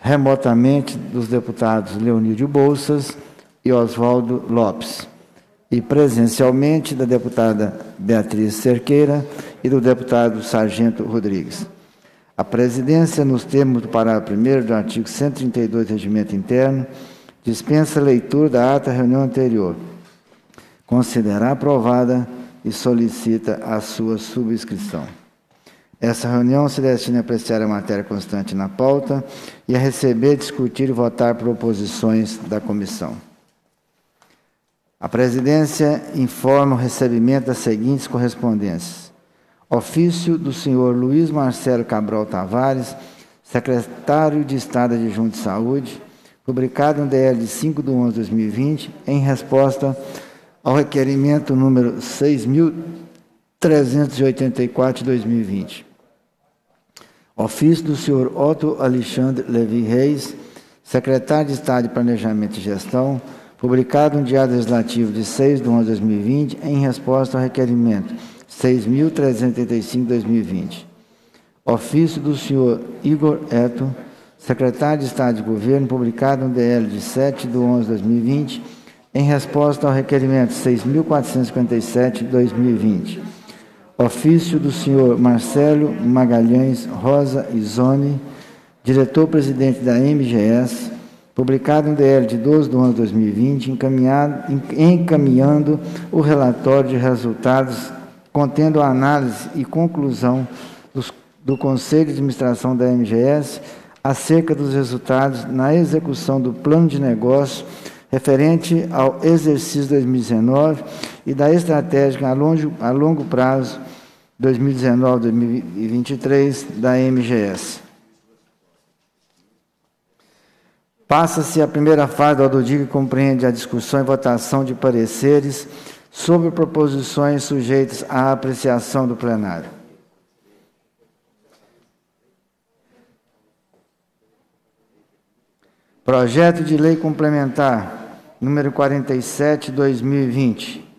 remotamente dos deputados Leonídio Bolsas e Oswaldo Lopes, e presencialmente da deputada Beatriz Cerqueira e do deputado Sargento Rodrigues. A presidência, nos termos do parágrafo 1º do artigo 132 do Regimento Interno, dispensa a leitura da ata da reunião anterior, considera aprovada e solicita a sua subscrição. Essa reunião se destina a apreciar a matéria constante na pauta e a receber, discutir e votar proposições da comissão. A presidência informa o recebimento das seguintes correspondências. Ofício do senhor Luiz Marcelo Cabral Tavares, secretário de Estado Adjunto de Saúde, publicado no DL de 5/11/2020, em resposta ao requerimento número 6.384 de 2020. Ofício do senhor Otto Alexandre Levi Reis, secretário de Estado de Planejamento e Gestão, publicado no Diário Legislativo de 6/11/2020, em resposta ao requerimento 6.385 de 2020. Ofício do senhor Igor Eto, secretário de Estado de Governo, publicado no DL de 7/11/2020, em resposta ao requerimento 6.457 de 2020. Ofício do senhor Marcelo Magalhães Rosa Izone, diretor-presidente da MGS, publicado no DL de 12/11/2020, encaminhando o relatório de resultados contendo a análise e conclusão do Conselho de Administração da MGS acerca dos resultados na execução do plano de negócio referente ao exercício 2019 e da estratégia a longo prazo 2019-2023 da MGS. Passa-se a primeira fase do audiodia, que compreende a discussão e votação de pareceres sobre proposições sujeitas à apreciação do plenário. Projeto de Lei Complementar, número 47/2020.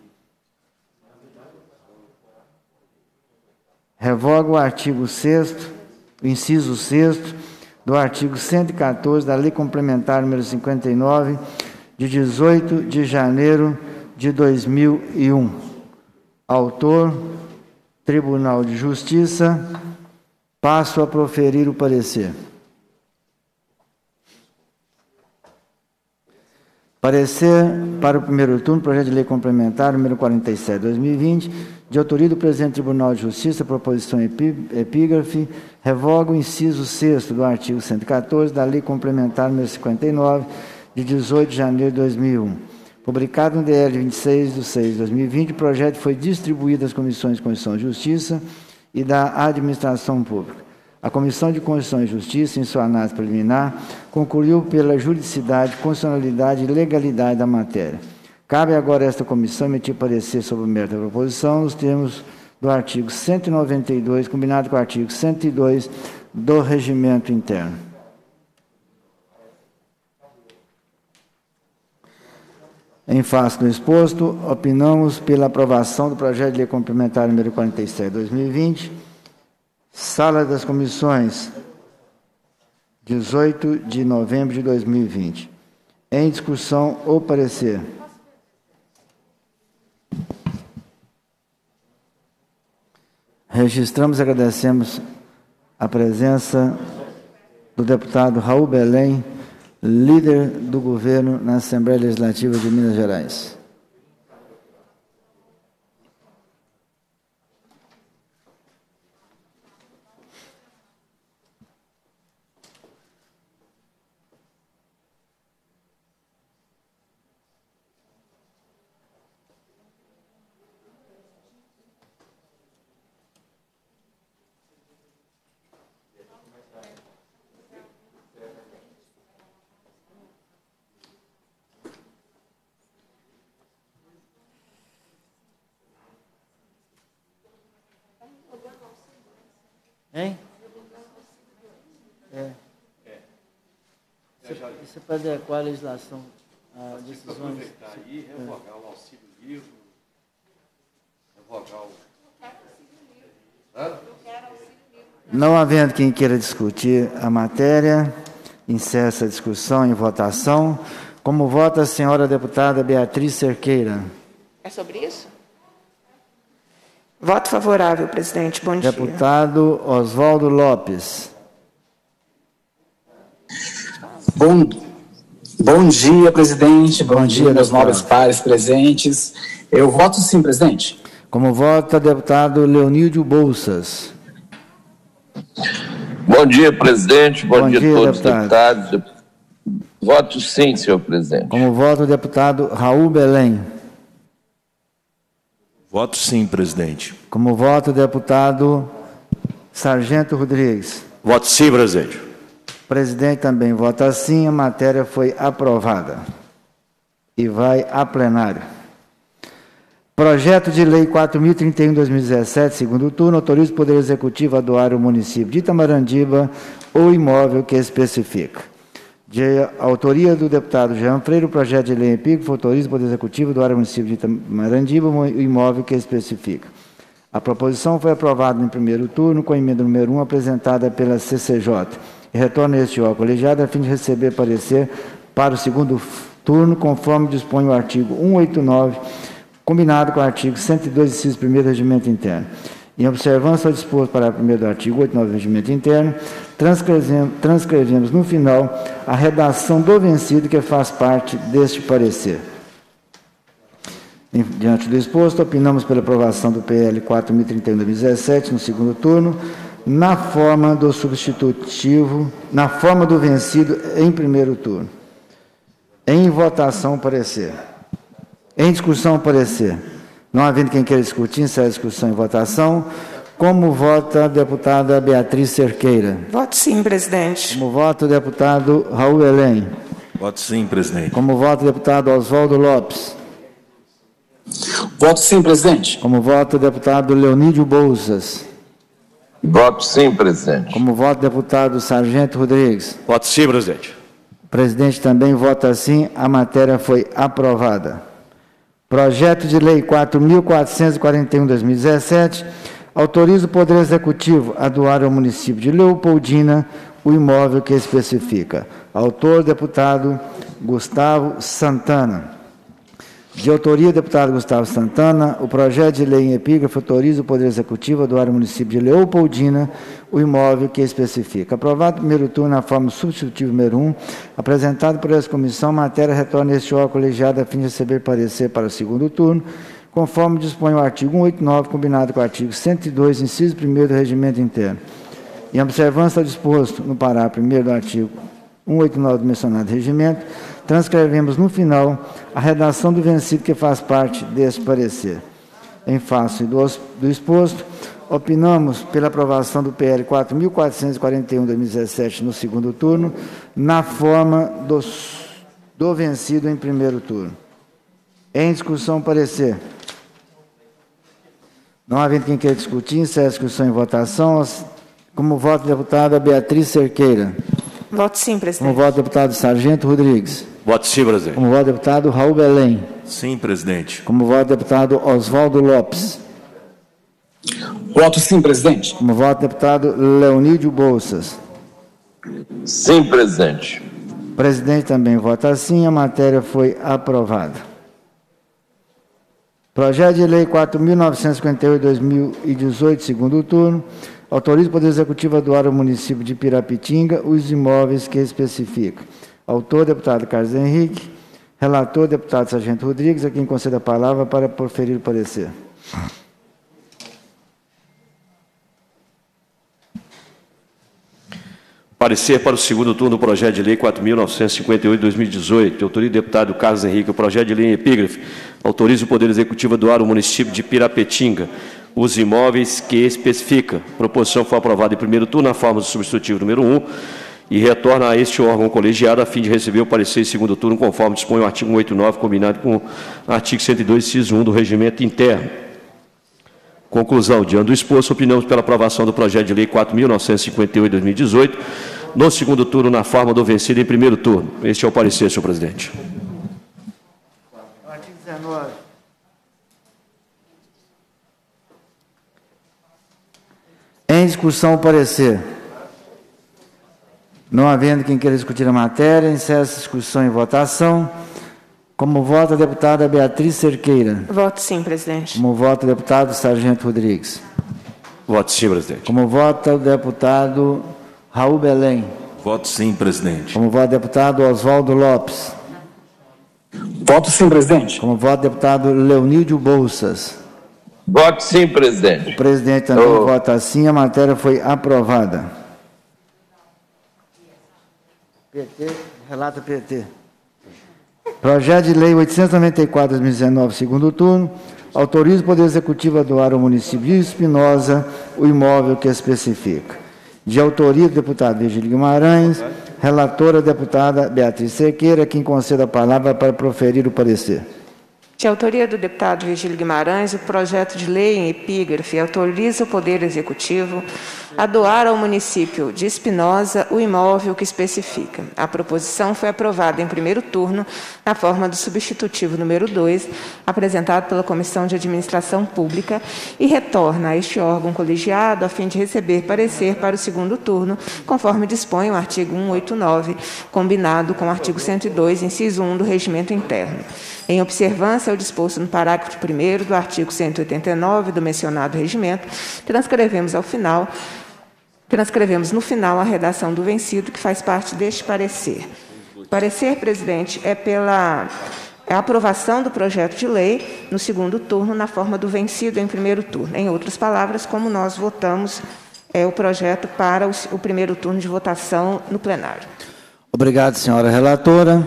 Revoga o artigo 6º, o inciso 6º, do artigo 114 da Lei Complementar número 59, de 18 de janeiro de 2001. Autor, Tribunal de Justiça. Passo a proferir o parecer. Parecer para o primeiro turno, projeto de lei complementar número 47/2020, de autoria do presidente do Tribunal de Justiça, proposição epígrafe, revoga o inciso 6º do artigo 114 da Lei Complementar número 59, de 18 de janeiro de 2001. Publicado no DL 26/6/2020, o projeto foi distribuído às comissões de Constituição e Justiça e da Administração Pública. A Comissão de Constituição e Justiça, em sua análise preliminar, concluiu pela juridicidade, constitucionalidade e legalidade da matéria. Cabe agora a esta comissão emitir parecer sobre o mérito da proposição, nos termos do artigo 192, combinado com o artigo 102 do Regimento Interno. Em face do exposto, opinamos pela aprovação do projeto de lei complementar número 47/2020, Sala das Comissões, 18 de novembro de 2020. Em discussão, o parecer. Registramos e agradecemos a presença do deputado Raul Belém, líder do governo na Assembleia Legislativa de Minas Gerais. Hein? Você pode adequar a legislação a decisões. Aí, revogar o auxílio livre, revogar o. Não havendo quem queira discutir a matéria, Encerra essa discussão em votação. Como vota a senhora deputada Beatriz Cerqueira? É sobre isso? Voto favorável, presidente. Bom dia. Deputado Oswaldo Lopes. Bom dia, presidente. Bom dia, meus deputado. nobres pares presentes. Eu voto sim, presidente. Como vota deputado Leonídio Bolsas? Bom dia, presidente. Bom dia a todos os deputado. deputados. Voto sim, senhor presidente. Como vota o deputado Raul Belém? Voto sim, presidente. Como vota o deputado Sargento Rodrigues? Voto sim, presidente. O presidente também vota sim, a matéria foi aprovada e vai a plenário. Projeto de Lei 4.031/2017, segundo turno, autoriza o Poder Executivo a doar ao município de Itamandiba o imóvel que especifica. De autoria do deputado Jean Freire, o projeto de lei epígrafe autoriza o Poder Executivo a doar ao município de Itamandiba o imóvel que especifica. A proposição foi aprovada em primeiro turno com a emenda número 1 apresentada pela CCJ e retorna a este órgão colegiado a fim de receber parecer para o segundo turno, conforme dispõe o artigo 189, combinado com o artigo 102, inciso 1º do Regimento Interno. Em observância ao disposto para o 1º do artigo 89 do Regimento Interno, transcrevemos no final a redação do vencido que faz parte deste parecer. Diante do exposto, opinamos pela aprovação do PL 4.031/2017 no segundo turno, na forma do substitutivo, na forma do vencido em primeiro turno. Em votação, parecer. Em discussão, parecer. Não havendo quem queira discutir, encerra a discussão em votação. Como vota a deputada Beatriz Cerqueira? Voto sim, presidente. Como vota o deputado Raul Belém? Voto sim, presidente. Como vota o deputado Oswaldo Lopes? Voto sim, presidente. Como vota o deputado Leonídio Bolsas? Voto sim, presidente. Como vota o deputado Sargento Rodrigues? Voto sim, presidente. O presidente também vota sim, a matéria foi aprovada. Projeto de Lei 4.441/2017 autoriza o Poder Executivo a doar ao município de Leopoldina o imóvel que especifica. Autor, deputado Gustavo Santana. De autoria, deputado Gustavo Santana, o projeto de lei em epígrafe autoriza o Poder Executivo a doar ao município de Leopoldina o imóvel que especifica. Aprovado o primeiro turno na forma substitutiva número 1, apresentado por essa comissão, matéria retorna a este órgão colegiado a fim de receber parecer para o segundo turno, conforme dispõe o artigo 189, combinado com o artigo 102, inciso 1º do Regimento Interno. Em observância ao disposto no parágrafo 1º do artigo 189 do mencionado regimento, transcrevemos no final a redação do vencido que faz parte deste parecer. Em face do exposto, opinamos pela aprovação do PL 4.441/2017 no segundo turno, na forma do vencido em primeiro turno. Em discussão, parecer. Não havendo quem queira discutir, encerra a discussão em votação. Como voto, deputada Beatriz Cerqueira. Voto sim, presidente. Como voto, deputado Sargento Rodrigues. Voto sim, presidente. Como voto, deputado Raul Belém. Sim, presidente. Como voto, deputado Oswaldo Lopes. Voto sim, presidente. Como voto, deputado Leonídio Bolsas. Sim, presidente. O presidente também vota sim, a matéria foi aprovada. Projeto de Lei 4.958/2018, segundo turno, autoriza o Poder Executivo a doar ao município de Pirapitinga os imóveis que especifica. Autor, deputado Carlos Henrique. Relator, deputado Sargento Rodrigues, a quem concede a palavra para proferir o parecer. Parecer para o segundo turno do projeto de lei 4.958/2018, de autoria do deputado Carlos Henrique. O projeto de lei em epígrafe autoriza o Poder Executivo a doar ao município de Pirapetinga os imóveis que especifica. A proposição foi aprovada em primeiro turno na forma do substitutivo número 1 e retorna a este órgão colegiado a fim de receber o parecer em segundo turno, conforme dispõe o artigo 189, combinado com o artigo 102, inciso 1 do Regimento Interno. Conclusão. Diante do exposto, opinamos pela aprovação do projeto de lei 4.958/2018, no segundo turno, na forma do vencido em primeiro turno. Este é o parecer, senhor presidente. Artigo 19. Em discussão, o parecer. Não havendo quem queira discutir a matéria, encerra essa discussão e votação. Como vota a deputada Beatriz Cerqueira? Voto sim, presidente. Como vota o deputado Sargento Rodrigues? Voto sim, presidente. Como vota o deputado Raul Belém? Voto sim, presidente. Como vota o deputado Oswaldo Lopes? Voto sim, presidente. Como vota o deputado Leonídio Bolsas? Voto sim, O presidente. presidente também vota sim, a matéria foi aprovada. PT, relata PT. Projeto de Lei 894/2019, segundo turno, autoriza o Poder Executivo a doar ao município de Espinosa o imóvel que especifica. De autoria do deputado Virgílio Guimarães, relatora a deputada Beatriz Cerqueira, quem concede a palavra para proferir o parecer. De autoria do deputado Virgílio Guimarães, o projeto de lei em epígrafe autoriza o Poder Executivo a doar ao município de Espinosa o imóvel que especifica. A proposição foi aprovada em primeiro turno, na forma do substitutivo número 2, apresentado pela Comissão de Administração Pública, e retorna a este órgão colegiado a fim de receber parecer para o segundo turno, conforme dispõe o artigo 189, combinado com o artigo 102, inciso 1 do Regimento Interno. Em observância ao disposto no parágrafo 1º do artigo 189 do mencionado regimento, transcrevemos no final a redação do vencido, que faz parte deste parecer. O parecer, presidente, é pela aprovação do projeto de lei no segundo turno, na forma do vencido em primeiro turno. Em outras palavras, como nós votamos o projeto para o primeiro turno de votação no plenário. Obrigado, senhora relatora.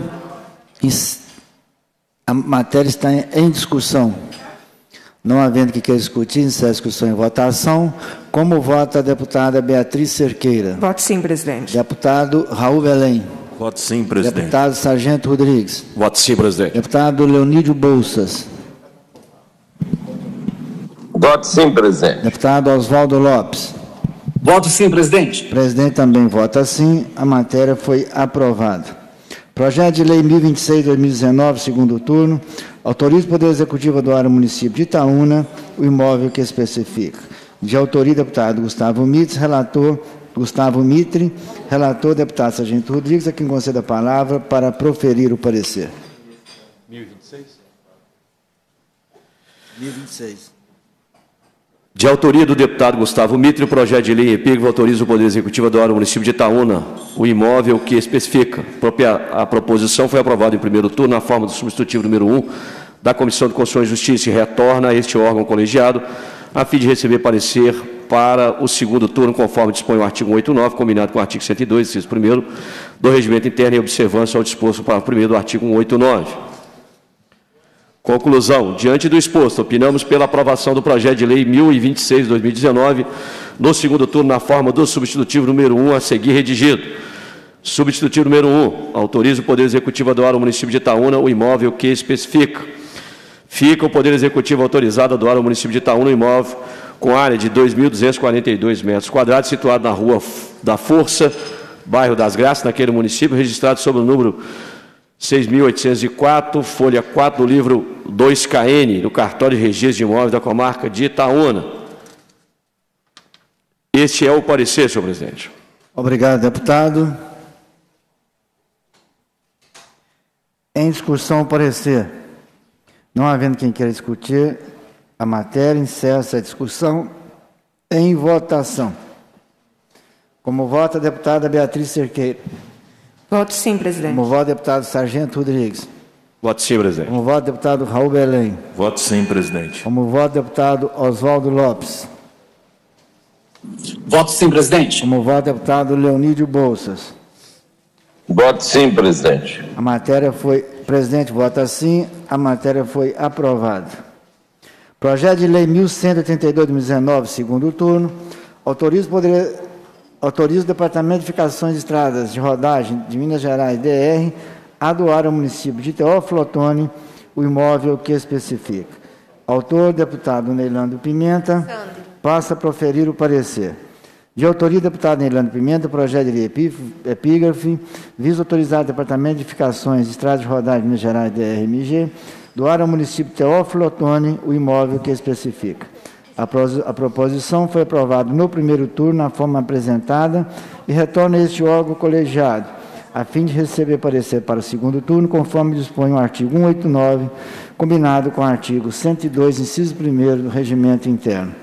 A matéria está em discussão. Não havendo que queira discutir, encerra a discussão em votação. Como vota a deputada Beatriz Cerqueira? Voto sim, presidente. Deputado Raul Belém. Voto sim, presidente. Deputado Sargento Rodrigues. Voto sim, presidente. Deputado Leonídio Bolsas. Voto sim, presidente. Deputado Oswaldo Lopes. Voto sim, presidente. O presidente também vota sim. A matéria foi aprovada. Projeto de Lei 1026/2019, segundo turno, autoriza o Poder Executivo a doar ao município de Itaúna o imóvel que especifica. De autoria, deputado Gustavo Mitre, relator deputado Sargento Rodrigues, a quem concede a palavra para proferir o parecer. 1026. De autoria do deputado Gustavo Mitre, o projeto de lei em epígrafe autoriza o Poder Executivo a doar ao município de Itaúna o imóvel que especifica. A proposição foi aprovada em primeiro turno na forma do substitutivo número 1 da Comissão de Constituição e Justiça e retorna a este órgão colegiado a fim de receber parecer para o segundo turno, conforme dispõe o artigo 189, combinado com o artigo 102, inciso 1º, do Regimento Interno, em observância ao disposto para o 1º do artigo 189. Conclusão. Diante do exposto, opinamos pela aprovação do projeto de lei 1026/2019, no segundo turno, na forma do substitutivo número 1, a seguir redigido. Substitutivo número 1. Autoriza o Poder Executivo a doar ao município de Itaúna o imóvel que especifica. Fica o Poder Executivo autorizado a doar ao município de Itaúna o imóvel com área de 2.242 metros quadrados, situado na Rua da Força, bairro das Graças, naquele município, registrado sob o número 6.804, folha 4 do livro 2KN, do cartório de registro de imóveis da comarca de Itaúna. Este é o parecer, senhor presidente. Obrigado, deputado. Em discussão, o parecer. Não havendo quem queira discutir a matéria, encerra essa discussão em votação. Como vota a deputada Beatriz Cerqueira? Voto sim, presidente. Como vota o deputado Sargento Rodrigues? Voto sim, presidente. Como vota o deputado Raul Belém? Voto sim, presidente. Como vota o deputado Oswaldo Lopes? Voto sim, presidente. Como vota o deputado Leonídio Bolsas? Voto sim, presidente. A matéria foi... Presidente vota sim, a matéria foi aprovada. Projeto de Lei 1182/2019, segundo turno, autoriza o Departamento de Edificações de Estradas de Rodagem de Minas Gerais, DR, a doar ao município de Teófilo Otoni o imóvel que especifica. Autor, deputado Neilando Pimenta, passa a proferir o parecer. De autoria do deputado Neilando Pimenta, o projeto de lei epígrafe visa autorizar o Departamento de Edificações de Estradas de Rodagem de Minas Gerais, DRMG, doar ao município de Teófilo Otoni o imóvel que especifica. A proposição foi aprovada no primeiro turno na forma apresentada e retorna a este órgão colegiado, a fim de receber parecer para o segundo turno, conforme dispõe o artigo 189, combinado com o artigo 102, inciso 1º do Regimento Interno.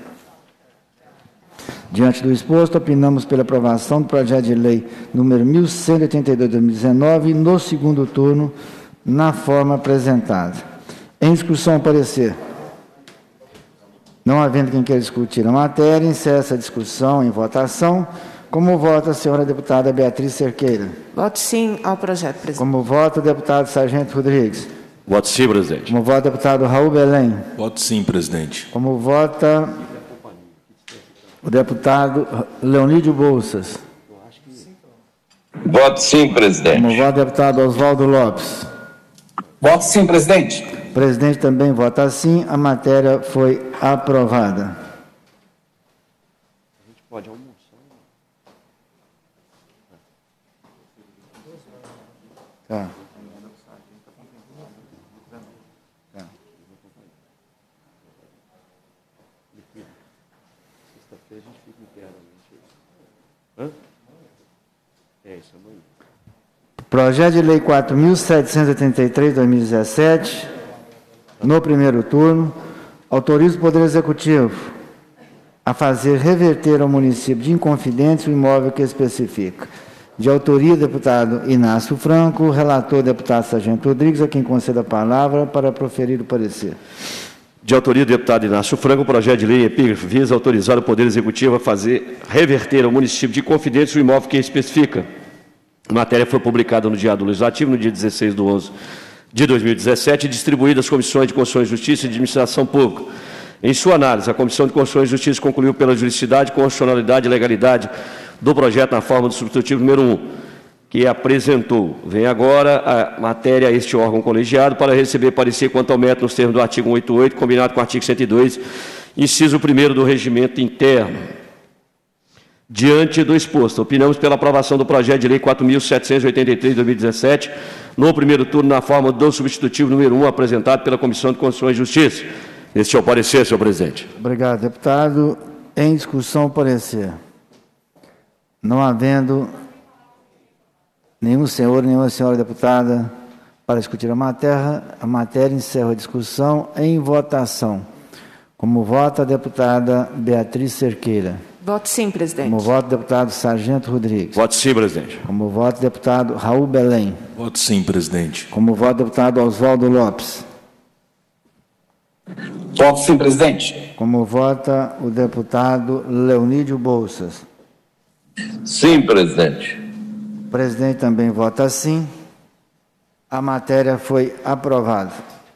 Diante do exposto, opinamos pela aprovação do projeto de lei número 1182/2019 no segundo turno, na forma apresentada. Em discussão, parecer. Não havendo quem queira discutir a matéria, encerra essa discussão em votação. Como vota a senhora deputada Beatriz Cerqueira? Voto sim ao projeto, presidente. Como vota o deputado Sargento Rodrigues? Voto sim, presidente. Como vota o deputado Raul Belém? Voto sim, presidente. Como vota o deputado Leonídio Bolsas? Voto sim, presidente. Como vota o deputado Oswaldo Lopes? Voto sim, presidente. O presidente também vota sim. A matéria foi aprovada. A gente pode almoçar? Tá. Sexta-feira a gente fica inteiramente. Hã? É isso, amanhã. Projeto de Lei 4.783/2017, no primeiro turno, autoriza o Poder Executivo a fazer reverter ao município de Inconfidentes o imóvel que especifica. De autoria, deputado Inácio Franco, relator, deputado Sargento Rodrigues, a quem concede a palavra para proferir o parecer. De autoria do deputado Inácio Franco, o projeto de lei epígrafe visa autorizar o Poder Executivo a fazer reverter ao município de Inconfidentes o imóvel que especifica. A matéria foi publicada no Diário Legislativo, no dia 16/11/2017, e distribuída às Comissões de Constituição e Justiça e de Administração Pública. Em sua análise, a Comissão de Constituição e Justiça concluiu pela juridicidade, constitucionalidade e legalidade do projeto na forma do substitutivo número 1, que apresentou. Vem agora a matéria a este órgão colegiado para receber parecer quanto ao mérito nos termos do artigo 188, combinado com o artigo 102, inciso 1º do Regimento Interno. Diante do exposto, opinamos pela aprovação do projeto de lei 4.783/2017, no primeiro turno, na forma do substitutivo número 1, apresentado pela Comissão de Constituição e Justiça. Este é o parecer, senhor presidente. Obrigado, deputado. Em discussão, o parecer. Não havendo nenhum senhor, nenhuma senhora deputada para discutir a matéria encerra a discussão em votação. Como vota a deputada Beatriz Cerqueira? Voto sim, presidente. Como vota o deputado Sargento Rodrigues? Voto sim, presidente. Como vota o deputado Raul Belém? Voto sim, presidente. Como vota o deputado Oswaldo Lopes? Voto sim, presidente. Como vota o deputado Leonídio Bolsas? Sim, presidente. O presidente também vota sim. A matéria foi aprovada.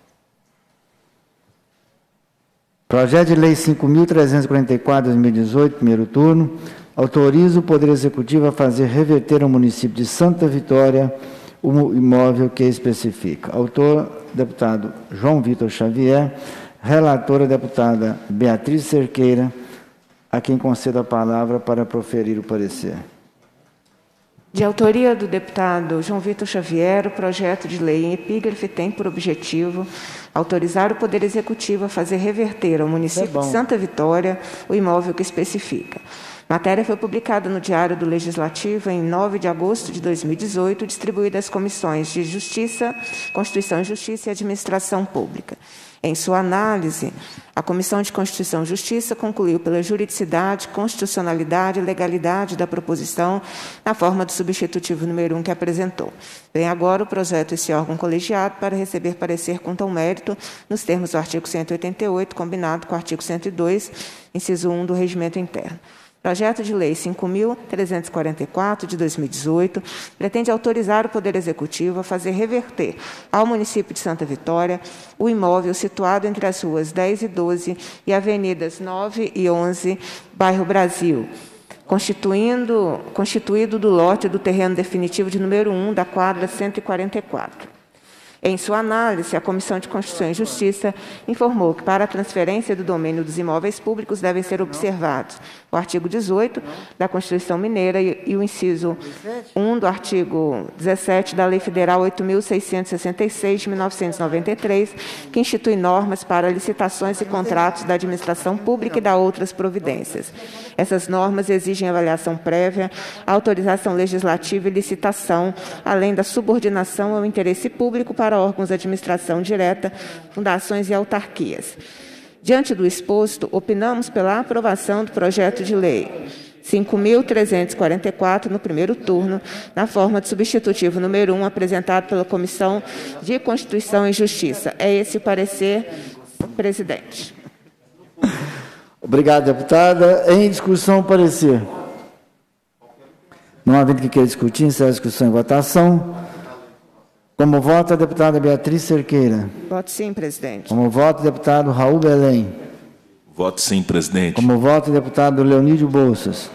Projeto de Lei 5.344/2018, primeiro turno, autoriza o Poder Executivo a fazer reverter ao município de Santa Vitória o imóvel que especifica. Autor, deputado João Vitor Xavier. Relatora, deputada Beatriz Cerqueira, a quem concedo a palavra para proferir o parecer. De autoria do deputado João Vitor Xavier, o projeto de lei em epígrafe tem por objetivo autorizar o Poder Executivo a fazer reverter ao município de Santa Vitória o imóvel que especifica. A matéria foi publicada no Diário do Legislativo em 9 de agosto de 2018, distribuída às Comissões de Justiça, Constituição e Justiça e Administração Pública. Em sua análise, a Comissão de Constituição e Justiça concluiu pela juridicidade, constitucionalidade e legalidade da proposição na forma do substitutivo número 1 que apresentou. Vem agora o projeto esse órgão colegiado para receber parecer quanto ao mérito nos termos do artigo 188, combinado com o artigo 102, inciso 1 do Regimento Interno. Projeto de Lei 5.344, de 2018, pretende autorizar o Poder Executivo a fazer reverter ao município de Santa Vitória o imóvel situado entre as ruas 10 e 12 e avenidas 9 e 11, bairro Brasil, constituído do lote do terreno definitivo de número 1 da quadra 144. Em sua análise, a Comissão de Constituição e Justiça informou que, para a transferência do domínio dos imóveis públicos, devem ser observados o artigo 18 da Constituição Mineira e o inciso 1 do artigo 17 da Lei Federal 8.666, de 1993, que institui normas para licitações e contratos da administração pública e da outras providências. Essas normas exigem avaliação prévia, autorização legislativa e licitação, além da subordinação ao interesse público para órgãos de administração direta, fundações e autarquias. Diante do exposto, opinamos pela aprovação do projeto de lei 5.344 no primeiro turno, na forma de substitutivo número 1, apresentado pela Comissão de Constituição e Justiça. É esse o parecer, presidente. Obrigado, deputada. Em discussão, parecer. Não havendo que queira discutir, encerra a discussão em votação. Como vota a deputada Beatriz Cerqueira? Voto sim, presidente. Como vota o deputado Raul Belém? Voto sim, presidente. Como vota o deputado Leonídio Bolsas?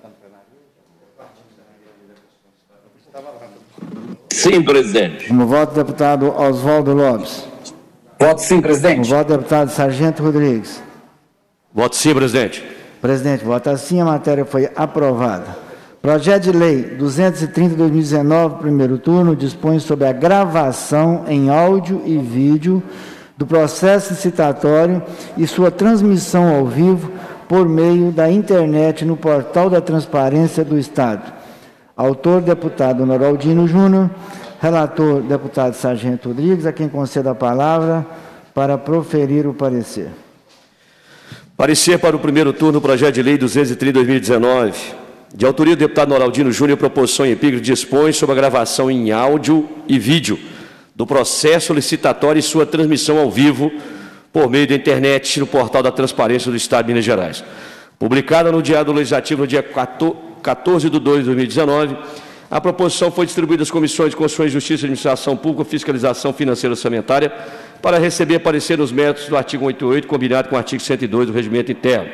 Sim, presidente. Como vota o deputado Oswaldo Lopes? Voto sim, Como presidente. vota o deputado Sargento Rodrigues? Voto sim, presidente. Presidente, vota sim, a matéria foi aprovada. Projeto de Lei 230/2019, primeiro turno, dispõe sobre a gravação em áudio e vídeo do processo licitatório e sua transmissão ao vivo por meio da internet no portal da Transparência do Estado. Autor, deputado Noraldino Júnior. Relator, deputado Sargento Rodrigues, a quem concedo a palavra para proferir o parecer. Parecer para o primeiro turno do projeto de lei 230/2019. De autoria do deputado Noraldino Júnior, proposição em epígrafe dispõe sobre a gravação em áudio e vídeo do processo licitatório e sua transmissão ao vivo por meio da internet no portal da Transparência do Estado de Minas Gerais. Publicada no Diário Legislativo no dia 14 de 2 de 2019, a proposição foi distribuída às Comissões de Constituição e Justiça, Administração Pública, Fiscalização Financeira e Orçamentária para receber parecer nos méritos do artigo 88, combinado com o artigo 102 do Regimento Interno.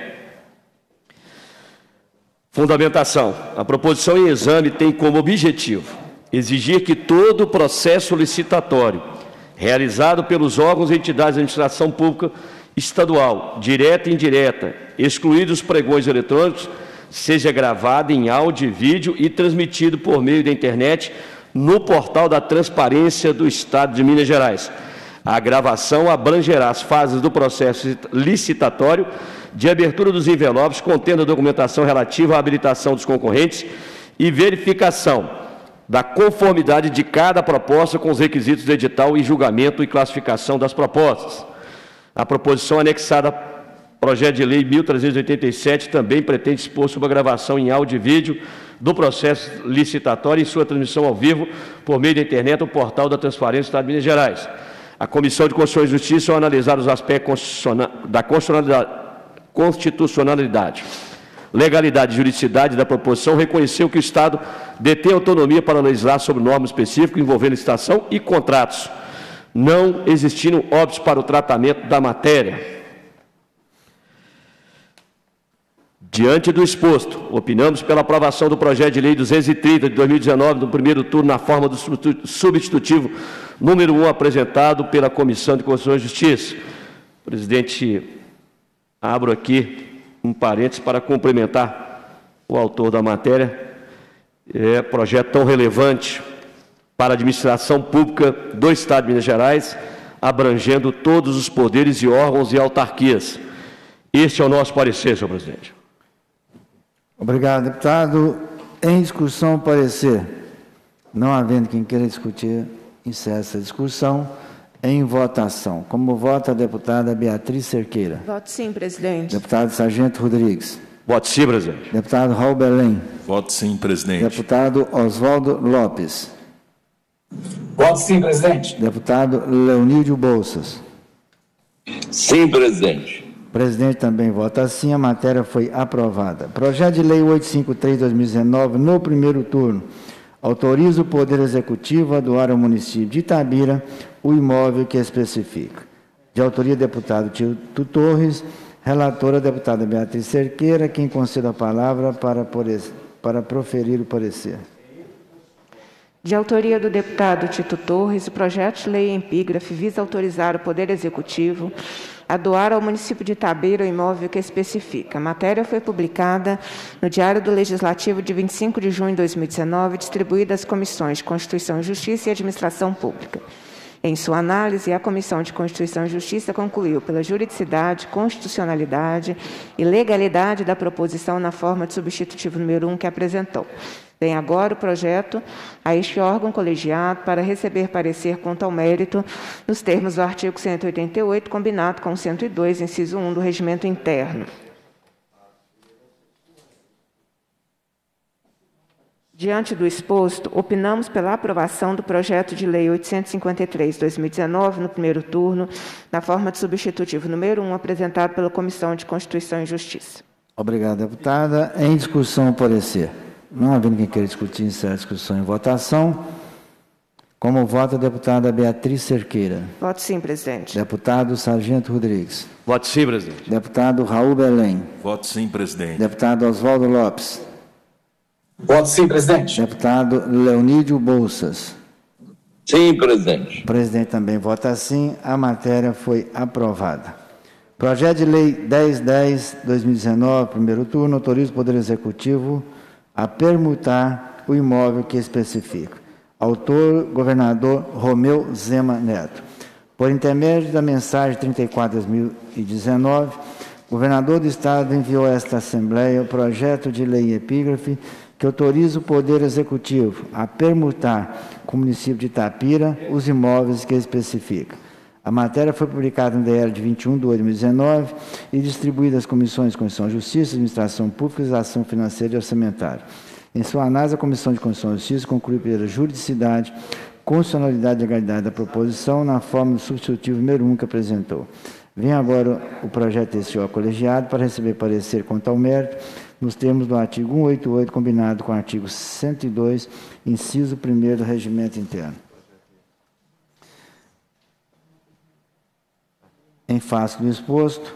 Fundamentação. A proposição em exame tem como objetivo exigir que todo o processo licitatório realizado pelos órgãos e entidades de administração pública estadual, direta e indireta, excluídos os pregões eletrônicos, seja gravado em áudio e vídeo e transmitido por meio da internet no portal da Transparência do Estado de Minas Gerais. A gravação abrangerá as fases do processo licitatório de abertura dos envelopes contendo a documentação relativa à habilitação dos concorrentes e verificação da conformidade de cada proposta com os requisitos do edital e julgamento e classificação das propostas. A proposição anexada ao projeto de lei 1.387 também pretende expor sobre a gravação em áudio e vídeo do processo licitatório e sua transmissão ao vivo por meio da internet no portal da Transparência do Estado de Minas Gerais. A Comissão de Constituição e Justiça, ao analisar os aspectos da constitucionalidade, legalidade e juridicidade da proposição, reconheceu que o Estado detém autonomia para legislar sobre normas específicas envolvendo licitação e contratos, não existindo óbitos para o tratamento da matéria. Diante do exposto, opinamos pela aprovação do projeto de lei 230 de 2019, no primeiro turno, na forma do substitutivo número 1, apresentado pela Comissão de Constituição e Justiça. Presidente, abro aqui um parênteses para cumprimentar o autor da matéria. É projeto tão relevante para a administração pública do Estado de Minas Gerais, abrangendo todos os poderes e órgãos e autarquias. Este é o nosso parecer, senhor presidente. Obrigado, deputado. Em discussão, parecer. Não havendo quem queira discutir, encerra essa discussão. Em votação. Como vota a deputada Beatriz Cerqueira? Voto sim, presidente. Deputado Sargento Rodrigues. Voto sim, presidente. Deputado Raul Belém. Voto sim, presidente. Deputado Oswaldo Lopes. Voto sim, presidente. Deputado Leonídio Bolsas. Sim, presidente. O presidente também vota sim, a matéria foi aprovada. Projeto de lei 853/2019, no primeiro turno, autoriza o Poder Executivo a doar ao município de Itabira o imóvel que especifica. De autoria, deputado Tito Torres, relatora, deputada Beatriz Cerqueira, quem concede a palavra para proferir o parecer. De autoria do deputado Tito Torres, o projeto de lei em epígrafe visa autorizar o Poder Executivo a doar ao município de Itabira o imóvel que especifica. A matéria foi publicada no Diário do Legislativo de 25 de junho de 2019, distribuída às comissões de Constituição e Justiça e Administração Pública. Em sua análise, a Comissão de Constituição e Justiça concluiu pela juridicidade, constitucionalidade e legalidade da proposição na forma de substitutivo número 1 que apresentou. Tem agora o projeto a este órgão colegiado para receber parecer quanto ao mérito nos termos do artigo 188, combinado com o 102, inciso 1 do Regimento Interno. Diante do exposto, opinamos pela aprovação do projeto de lei 853/2019, no primeiro turno, na forma de substitutivo número 1, apresentado pela Comissão de Constituição e Justiça. Obrigado, deputada. Em discussão, o parecer. Não havendo quem queira discutir, encerra a discussão em votação. Como vota a deputada Beatriz Cerqueira? Voto sim, presidente. Deputado Sargento Rodrigues. Voto sim, presidente. Deputado Raul Belém. Voto sim, presidente. Deputado Oswaldo Lopes. Voto sim, presidente. Deputado Leonídio Bolsas. Sim, presidente. O presidente também vota sim. A matéria foi aprovada. Projeto de Lei 1010/2019, primeiro turno, autoriza o Poder Executivo a permutar o imóvel que especifica. Autor, governador Romeu Zema Neto. Por intermédio da mensagem 34/2019, o governador do Estado enviou a esta Assembleia o projeto de lei em epígrafe que autoriza o Poder Executivo a permutar com o município de Itapira os imóveis que especifica. A matéria foi publicada no DL de 21 de 2019 e distribuída às comissões de Constituição e Justiça, Administração Pública e Ação Financeira e Orçamentária. Em sua análise, a Comissão de Constituição e Justiça concluiu pela juridicidade, constitucionalidade e legalidade da proposição na forma do substitutivo número 1 que apresentou. Vem agora o projeto deste órgão colegiado para receber parecer quanto ao mérito, nos termos do artigo 188, combinado com o artigo 102, inciso 1º do Regimento Interno. Em face do exposto,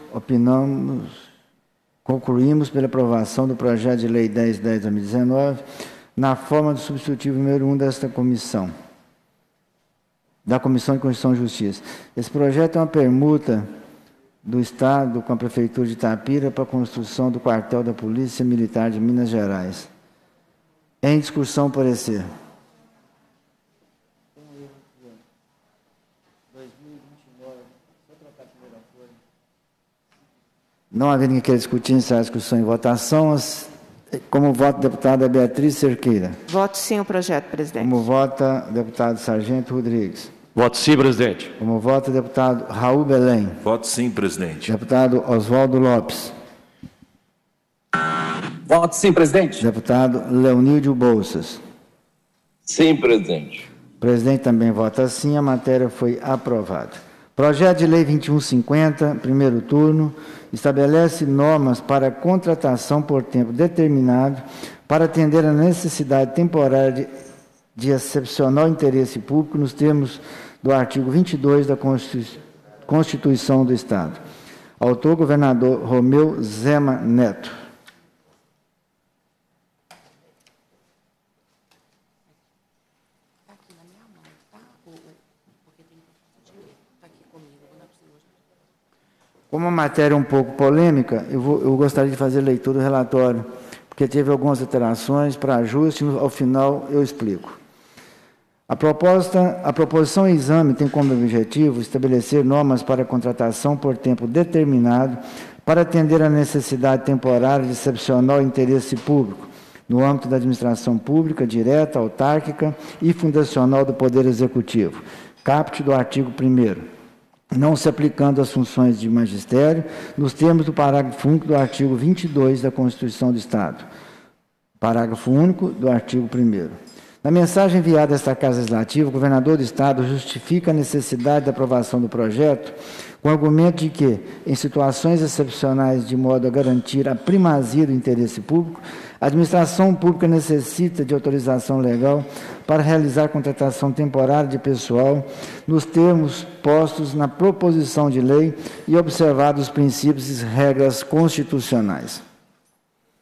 concluímos pela aprovação do projeto de lei 1010/2019, na forma do substitutivo número 1 desta comissão, da Comissão de Constituição e Justiça. Esse projeto é uma permuta do Estado com a Prefeitura de Itapira para a construção do quartel da Polícia Militar de Minas Gerais. Em discussão, parecer. Não havendo quem queira discutir, encerrar a discussão em votação. Como vota a deputada Beatriz Cerqueira? Voto sim o projeto, presidente. Como vota o deputado Sargento Rodrigues? Voto sim, presidente. Como vota o deputado Raul Belém? Voto sim, presidente. Deputado Oswaldo Lopes? Voto sim, presidente. Deputado Leonídio Bolsas? Sim, presidente. O presidente também vota sim, a matéria foi aprovada. Projeto de lei 2150, primeiro turno, estabelece normas para contratação por tempo determinado para atender a necessidade temporária de excepcional interesse público nos termos do artigo 22 da Constituição do Estado. Autor, governador Romeu Zema Neto. Como a matéria é um pouco polêmica, eu gostaria de fazer leitura do relatório, porque teve algumas alterações para ajuste, ao final eu explico. A proposição em exame tem como objetivo estabelecer normas para contratação por tempo determinado para atender à necessidade temporária de excepcional interesse público, no âmbito da administração pública, direta, autárquica e fundacional do Poder Executivo, caput do artigo 1º. Não se aplicando às funções de magistério, nos termos do parágrafo único do artigo 22 da Constituição do Estado. Parágrafo único do artigo 1º. Na mensagem enviada a esta Casa Legislativa, o governador do Estado justifica a necessidade da aprovação do projeto com o argumento de que, em situações excepcionais de modo a garantir a primazia do interesse público, a administração pública necessita de autorização legal para realizar contratação temporária de pessoal nos termos postos na proposição de lei e observados os princípios e regras constitucionais.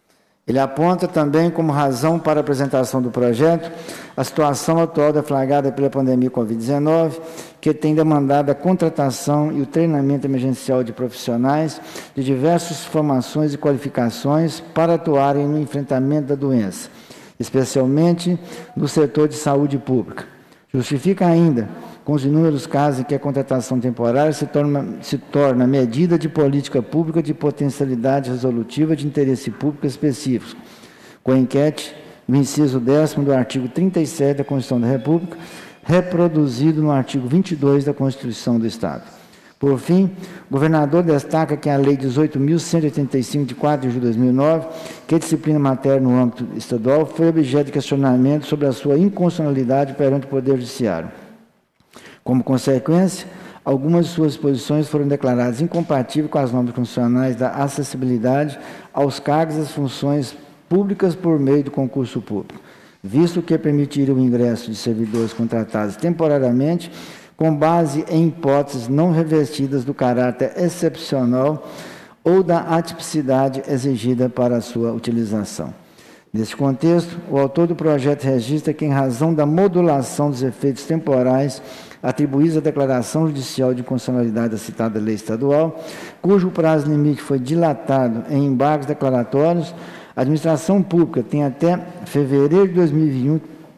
Ele aponta também como razão para a apresentação do projeto a situação atual deflagrada pela pandemia Covid-19, que tem demandado a contratação e o treinamento emergencial de profissionais de diversas formações e qualificações para atuarem no enfrentamento da doença, especialmente no setor de saúde pública. Justifica ainda com os inúmeros casos em que a contratação temporária se torna medida de política pública de potencialidade resolutiva de interesse público específico, com a enquete no inciso 10º do artigo 37 da Constituição da República, reproduzido no artigo 22 da Constituição do Estado. Por fim, o governador destaca que a Lei 18.185, de 4 de julho de 2009, que disciplina a matéria no âmbito estadual, foi objeto de questionamento sobre a sua inconstitucionalidade perante o Poder Judiciário. Como consequência, algumas de suas disposições foram declaradas incompatíveis com as normas constitucionais da acessibilidade aos cargos e às funções públicas por meio do concurso público, visto que permitiria o ingresso de servidores contratados temporariamente com base em hipóteses não revestidas do caráter excepcional ou da atipicidade exigida para a sua utilização. Neste contexto, o autor do projeto registra que, em razão da modulação dos efeitos temporais atribuídos à declaração judicial de inconstitucionalidade da citada lei estadual, cujo prazo limite foi dilatado em embargos declaratórios, a administração pública tem até fevereiro de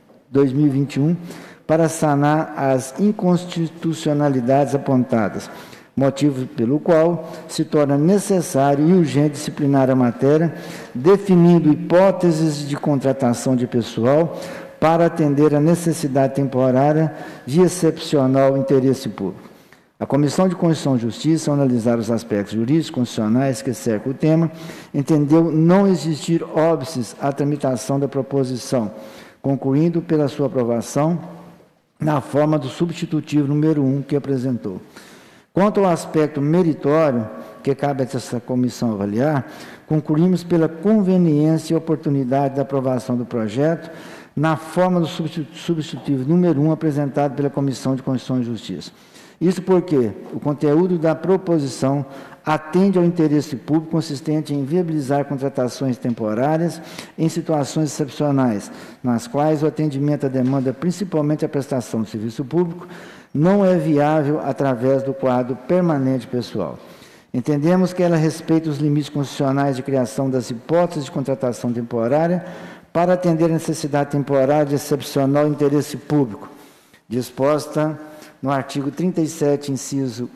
2021 para sanar as inconstitucionalidades apontadas, motivo pelo qual se torna necessário e urgente disciplinar a matéria, definindo hipóteses de contratação de pessoal para atender à necessidade temporária de excepcional interesse público. A Comissão de Constituição e Justiça, ao analisar os aspectos jurídicos constitucionais que cercam o tema, entendeu não existir óbices à tramitação da proposição, concluindo pela sua aprovação na forma do substitutivo número 1 que apresentou. Quanto ao aspecto meritório, que cabe a essa comissão avaliar, concluímos pela conveniência e oportunidade da aprovação do projeto na forma do substitutivo número 1 apresentado pela Comissão de Constituição e Justiça. Isso porque o conteúdo da proposição atende ao interesse público consistente em viabilizar contratações temporárias em situações excepcionais, nas quais o atendimento à demanda, principalmente a prestação de serviço público, não é viável através do quadro permanente pessoal. Entendemos que ela respeita os limites constitucionais de criação das hipóteses de contratação temporária para atender a necessidade temporária de excepcional interesse público, disposta no artigo 37, inciso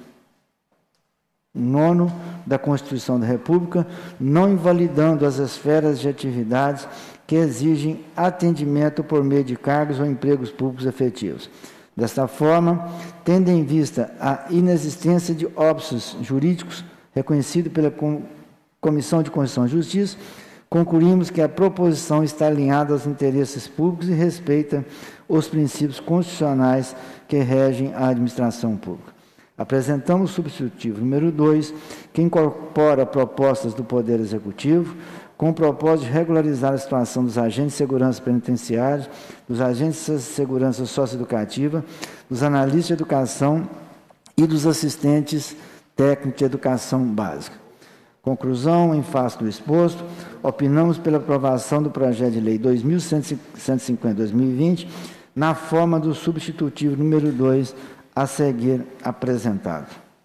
9 da Constituição da República, não invalidando as esferas de atividades que exigem atendimento por meio de cargos ou empregos públicos efetivos. Desta forma, tendo em vista a inexistência de óbices jurídicos reconhecido pela Comissão de Constituição e Justiça, concluímos que a proposição está alinhada aos interesses públicos e respeita os princípios constitucionais que regem a administração pública. Apresentamos o substitutivo número 2, que incorpora propostas do Poder Executivo, com o propósito de regularizar a situação dos agentes de segurança penitenciários, dos agentes de segurança socioeducativa, dos analistas de educação e dos assistentes técnicos de educação básica. Conclusão, em face do exposto, opinamos pela aprovação do projeto de lei 2150/2020, na forma do substitutivo número 2, a seguir apresentado.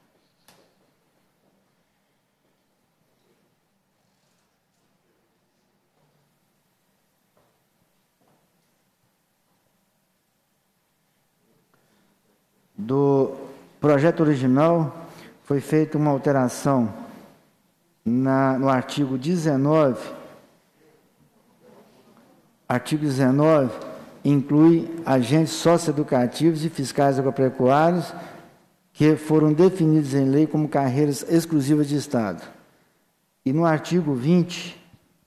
Do projeto original, foi feita uma alteração no artigo 19. Artigo 19 inclui agentes socioeducativos e fiscais agropecuários que foram definidos em lei como carreiras exclusivas de Estado. E no artigo 20,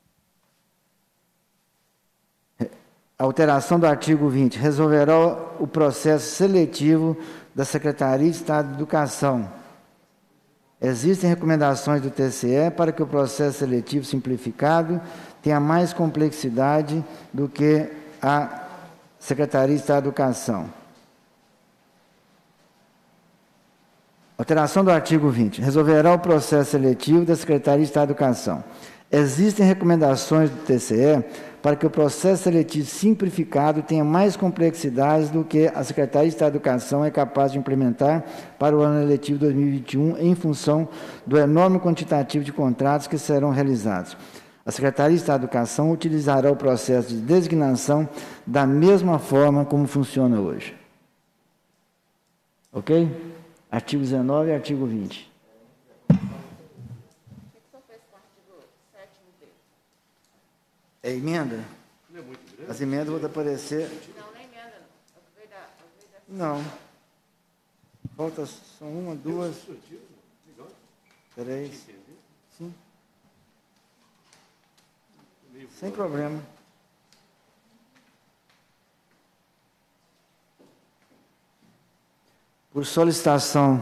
a alteração do artigo 20 resolverá o processo seletivo da Secretaria de Estado de Educação. Existem recomendações do TCE para que o processo seletivo simplificado tenha mais complexidade do que a Secretaria de Estado de Educação. Alteração do artigo 20. Resolverá o processo seletivo da Secretaria de Estado de Educação. Existem recomendações do TCE para que o processo seletivo simplificado tenha mais complexidades do que a Secretaria de Estado da Educação é capaz de implementar para o ano eletivo 2021, em função do enorme quantitativo de contratos que serão realizados. A Secretaria de Estado da Educação utilizará o processo de designação da mesma forma como funciona hoje. Ok? Artigo 19 e artigo 20. É emenda? As emendas vão aparecer. Não, não é emenda, não. Não. Falta só uma, duas, três. Sim. Sem problema. Por solicitação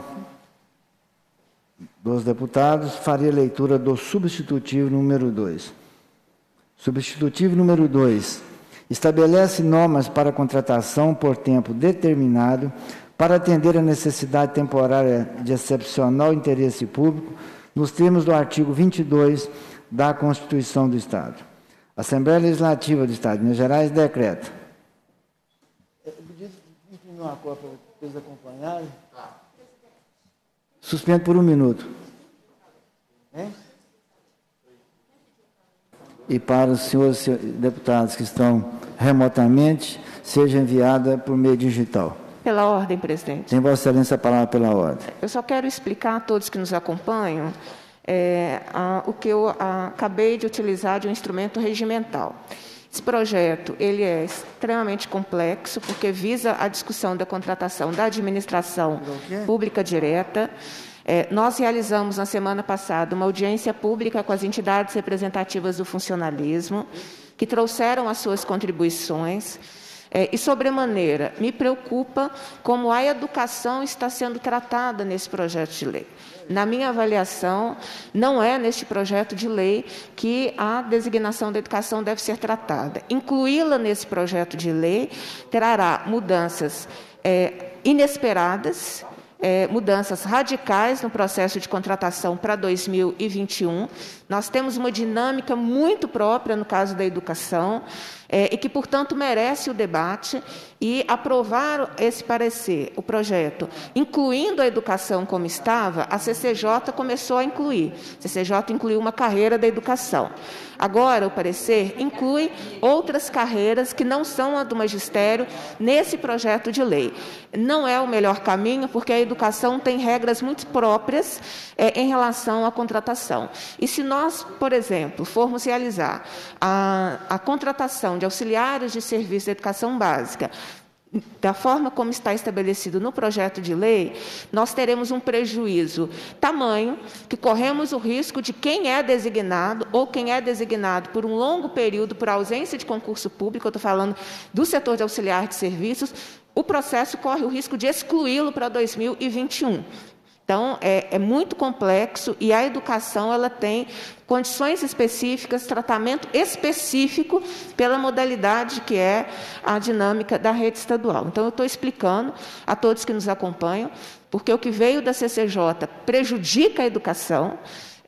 dos deputados, faria leitura do substitutivo número 2. Substitutivo número 2. Estabelece normas para contratação por tempo determinado para atender a necessidade temporária de excepcional interesse público, nos termos do artigo 22 da Constituição do Estado. A Assembleia Legislativa do Estado de Minas Gerais decreta. Imprimir uma cópia para eles acompanharem. Suspendo por 1 minuto. Hein? E para os senhores deputados que estão remotamente, seja enviada por meio digital. Pela ordem, presidente. Tem Vossa Excelência a palavra pela ordem. Eu só quero explicar a todos que nos acompanham o que eu acabei de utilizar de um instrumento regimental. Esse projeto ele é extremamente complexo, porque visa a discussão da contratação da administração pública direta. Nós realizamos, na semana passada, uma audiência pública com as entidades representativas do funcionalismo, que trouxeram as suas contribuições. E, sobremaneira, me preocupa como a educação está sendo tratada nesse projeto de lei. Na minha avaliação, não é neste projeto de lei que a designação da educação deve ser tratada. Incluí-la nesse projeto de lei trará mudanças inesperadas, mudanças radicais no processo de contratação para 2021. Nós temos uma dinâmica muito própria no caso da educação, e que, portanto, merece o debate, e aprovar esse parecer, o projeto, incluindo a educação como estava, a CCJ começou a incluir. A CCJ incluiu uma carreira da educação. Agora, o parecer inclui outras carreiras que não são a do magistério nesse projeto de lei. Não é o melhor caminho, porque a educação tem regras muito próprias em relação à contratação. E se nós, por exemplo, formos realizar a contratação de auxiliares de serviço de educação básica, da forma como está estabelecido no projeto de lei, nós teremos um prejuízo tamanho, que corremos o risco de quem é designado, ou quem é designado por um longo período por ausência de concurso público, eu estou falando do setor de auxiliar de serviços, o processo corre o risco de excluí-lo para 2021. Então, é muito complexo, e a educação ela tem condições específicas, tratamento específico pela modalidade que é a dinâmica da rede estadual. Então, eu estou explicando a todos que nos acompanham, porque o que veio da CCJ prejudica a educação,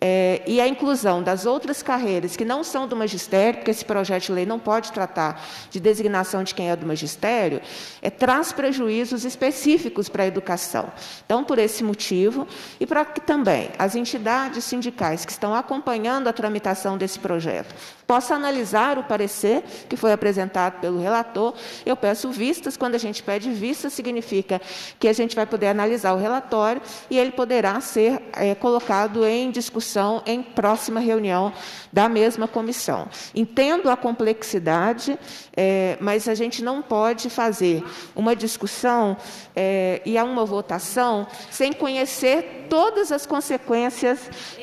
e a inclusão das outras carreiras que não são do magistério, porque esse projeto de lei não pode tratar de designação de quem é do magistério, traz prejuízos específicos para a educação. Então, por esse motivo, e para que também as entidades sindicais que estão acompanhando a tramitação desse projeto possam analisar o parecer que foi apresentado pelo relator, eu peço vistas. Quando a gente pede vistas, significa que a gente vai poder analisar o relatório e ele poderá ser colocado em discussão em próxima reunião da mesma comissão. Entendo a complexidade, mas a gente não pode fazer uma discussão e a uma votação sem conhecer todas as consequências,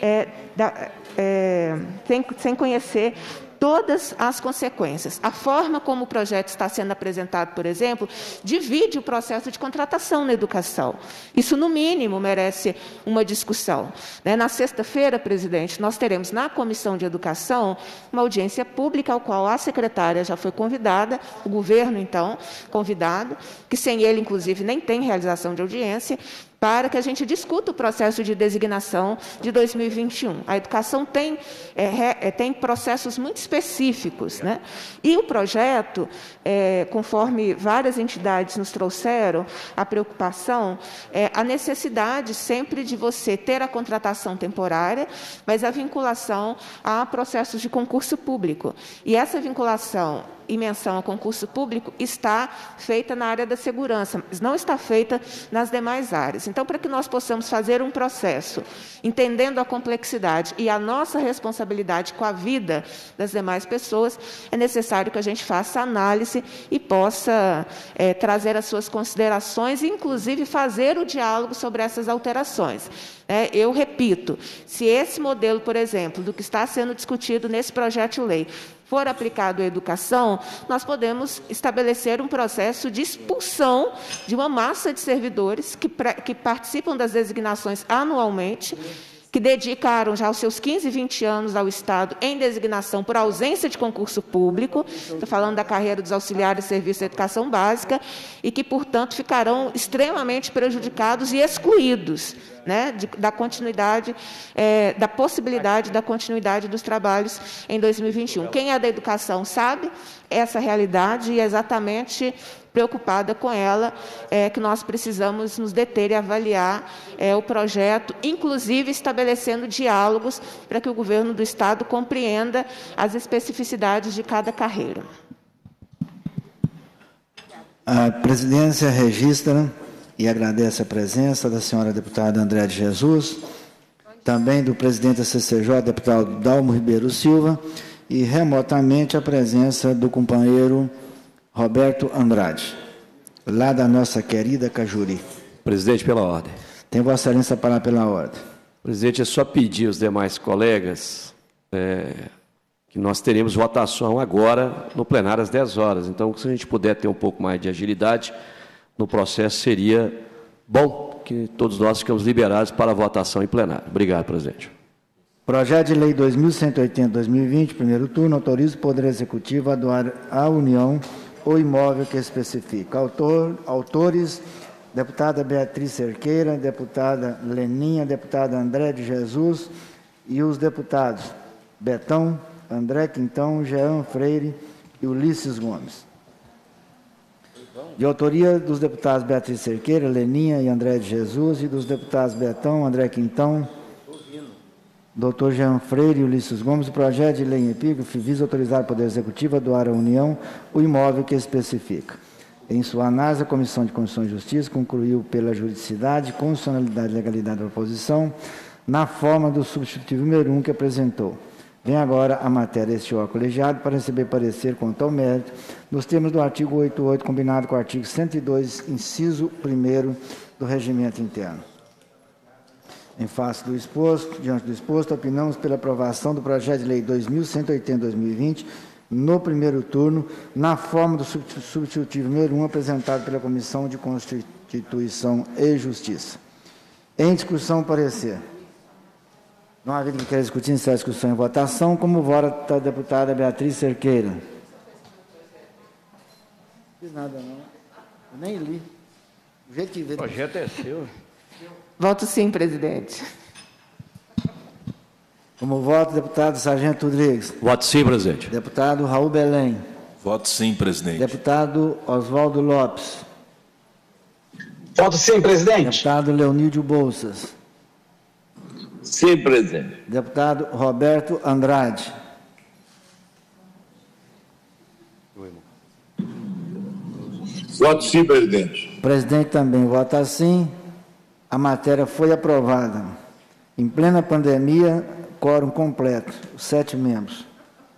sem conhecer todas as consequências. A forma como o projeto está sendo apresentado, por exemplo, divide o processo de contratação na educação. Isso, no mínimo, merece uma discussão. Na sexta-feira, presidente, nós teremos na Comissão de Educação uma audiência pública, ao qual a secretária já foi convidada, o governo, então, convidado, que sem ele, inclusive, nem tem realização de audiência, para que a gente discuta o processo de designação de 2021. A educação tem processos muito específicos, né? E o projeto, conforme várias entidades nos trouxeram, a preocupação é a necessidade sempre de você ter a contratação temporária, mas a vinculação a processos de concurso público. E essa vinculação e menção ao concurso público está feita na área da segurança, mas não está feita nas demais áreas. Então, para que nós possamos fazer um processo, entendendo a complexidade e a nossa responsabilidade com a vida das demais pessoas, é necessário que a gente faça análise e possa trazer as suas considerações e, inclusive, fazer o diálogo sobre essas alterações. Eu repito, se esse modelo, por exemplo, do que está sendo discutido nesse projeto de lei, for aplicado à educação, nós podemos estabelecer um processo de expulsão de uma massa de servidores que participam das designações anualmente, que dedicaram já os seus 15, 20 anos ao Estado em designação por ausência de concurso público, estou falando da carreira dos auxiliares de serviço de educação básica, e que, portanto, ficarão extremamente prejudicados e excluídos, né, da continuidade, da possibilidade da continuidade dos trabalhos em 2021. Quem é da educação sabe essa realidade e é exatamente preocupada com ela, que nós precisamos nos deter e avaliar o projeto, inclusive estabelecendo diálogos para que o governo do Estado compreenda as especificidades de cada carreira. A presidência registra e agradece a presença da senhora deputada André de Jesus, também do presidente da CCJ, deputado Dalmo Ribeiro Silva, e remotamente a presença do companheiro Roberto Andrade, lá da nossa querida Cajuri. Presidente, pela ordem. Tem Vossa Excelência a palavra pela ordem. Presidente, é só pedir aos demais colegas que nós teremos votação agora no plenário às 10 horas. Então, se a gente puder ter um pouco mais de agilidade no processo, seria bom que todos nós ficamos liberados para a votação em plenário. Obrigado, presidente. Projeto de Lei 2180-2020, primeiro turno, autoriza o Poder Executivo a doar à União o imóvel que especifica. Autores, deputada Beatriz Cerqueira, deputada Leninha, deputada André de Jesus e os deputados Betão, André Quintão, Jean Freire e Ulisses Gomes. De autoria dos deputados Beatriz Cerqueira, Leninha e André de Jesus e dos deputados Betão, André Quintão, Dr. Jean Freire e Ulisses Gomes, o projeto de lei em epígrafe visa autorizar o Poder Executivo a doar à União o imóvel que especifica. Em sua análise, a Comissão de Constituição e Justiça concluiu pela juridicidade, constitucionalidade e legalidade da proposição, na forma do substitutivo número 1 que apresentou. Vem agora a matéria este órgão colegiado para receber parecer quanto ao mérito, nos termos do artigo 88, combinado com o artigo 102, inciso 1º do Regimento Interno. Em face do exposto, diante do exposto, opinamos pela aprovação do projeto de lei 2180-2020 no primeiro turno, na forma do substitutivo número 1 apresentado pela Comissão de Constituição e Justiça. Em discussão, parecer. Não havendo que queira discutir, encerra a discussão em votação. Como vota a deputada Beatriz Cerqueira? Não fiz nada, não. Eu nem li. O jeito que vê. O projeto é seu. Voto sim, presidente. Como voto, deputado Sargento Rodrigues. Voto sim, presidente. Deputado Raul Belém. Voto sim, presidente. Deputado Oswaldo Lopes. Voto sim, presidente. Deputado Leonídio Bolsas. Sim, presidente. Deputado Roberto Andrade. Voto sim, presidente. O presidente também vota sim. A matéria foi aprovada. Em plena pandemia, quórum completo, 7 membros.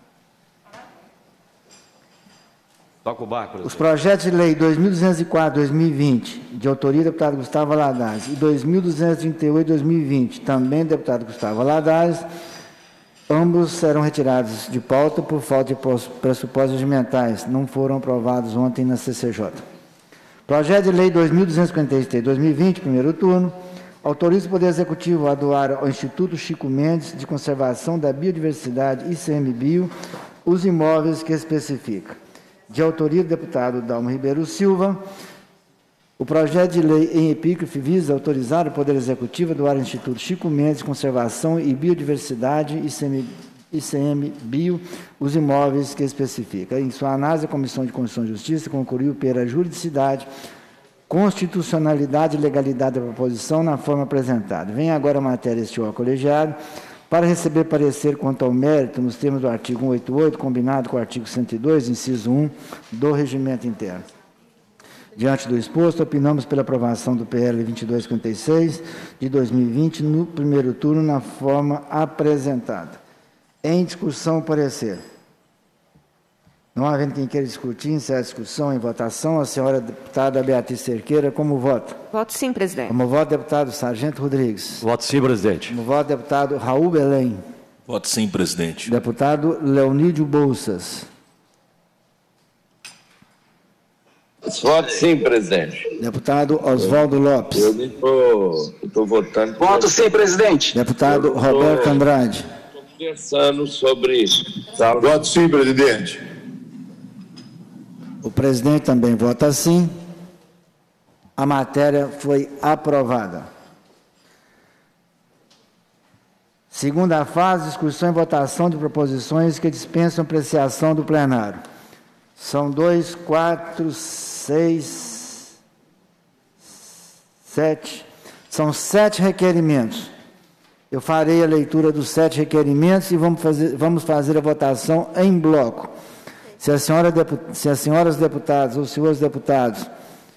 Toca o barco, presidente. Os projetos de lei 2204-2020, de autoria do deputado Gustavo Valadares, e 2238-2020, também do deputado Gustavo Valadares, ambos serão retirados de pauta por falta de pressupostos regimentais. Não foram aprovados ontem na CCJ. Projeto de lei 2253-2020, primeiro turno, autoriza o Poder Executivo a doar ao Instituto Chico Mendes de Conservação da Biodiversidade, ICMBio, os imóveis que especifica. De autoria do deputado Dalmo Ribeiro Silva, O projeto de lei em epígrafe visa autorizar o Poder Executivo a doar ao Instituto Chico Mendes de Conservação e Biodiversidade, ICMBio, os imóveis que especifica. Em sua análise, a Comissão de Constituição e Justiça concluiu pela juridicidade, constitucionalidade e legalidade da proposição na forma apresentada. Vem agora a matéria este ao colegiado para receber parecer quanto ao mérito nos termos do artigo 188, combinado com o artigo 102, inciso 1 do Regimento Interno. Diante do exposto, opinamos pela aprovação do PL 2256 de 2020 no primeiro turno na forma apresentada. Em discussão, o parecer. Não havendo quem queira discutir, encerra a discussão em votação. A senhora deputada Beatriz Cerqueira, como vota? Voto sim, presidente. Como vota, deputado Sargento Rodrigues? Voto sim, presidente. Como vota, deputado Raul Belém? Voto sim, presidente. Deputado Leonídio Bolsas? Voto sim, presidente. Deputado Oswaldo Lopes? Eu estou votando. Voto sim, presidente. Deputado Roberto Andrade? Estou pensando sobre. Voto sim, presidente. O presidente também vota sim. A matéria foi aprovada. Segunda fase, discussão e votação de proposições que dispensam apreciação do plenário. São 2, 4, 6, 7. São 7 requerimentos. Eu farei a leitura dos 7 requerimentos e vamos fazer a votação em bloco. Se as senhoras deputadas ou senhores deputados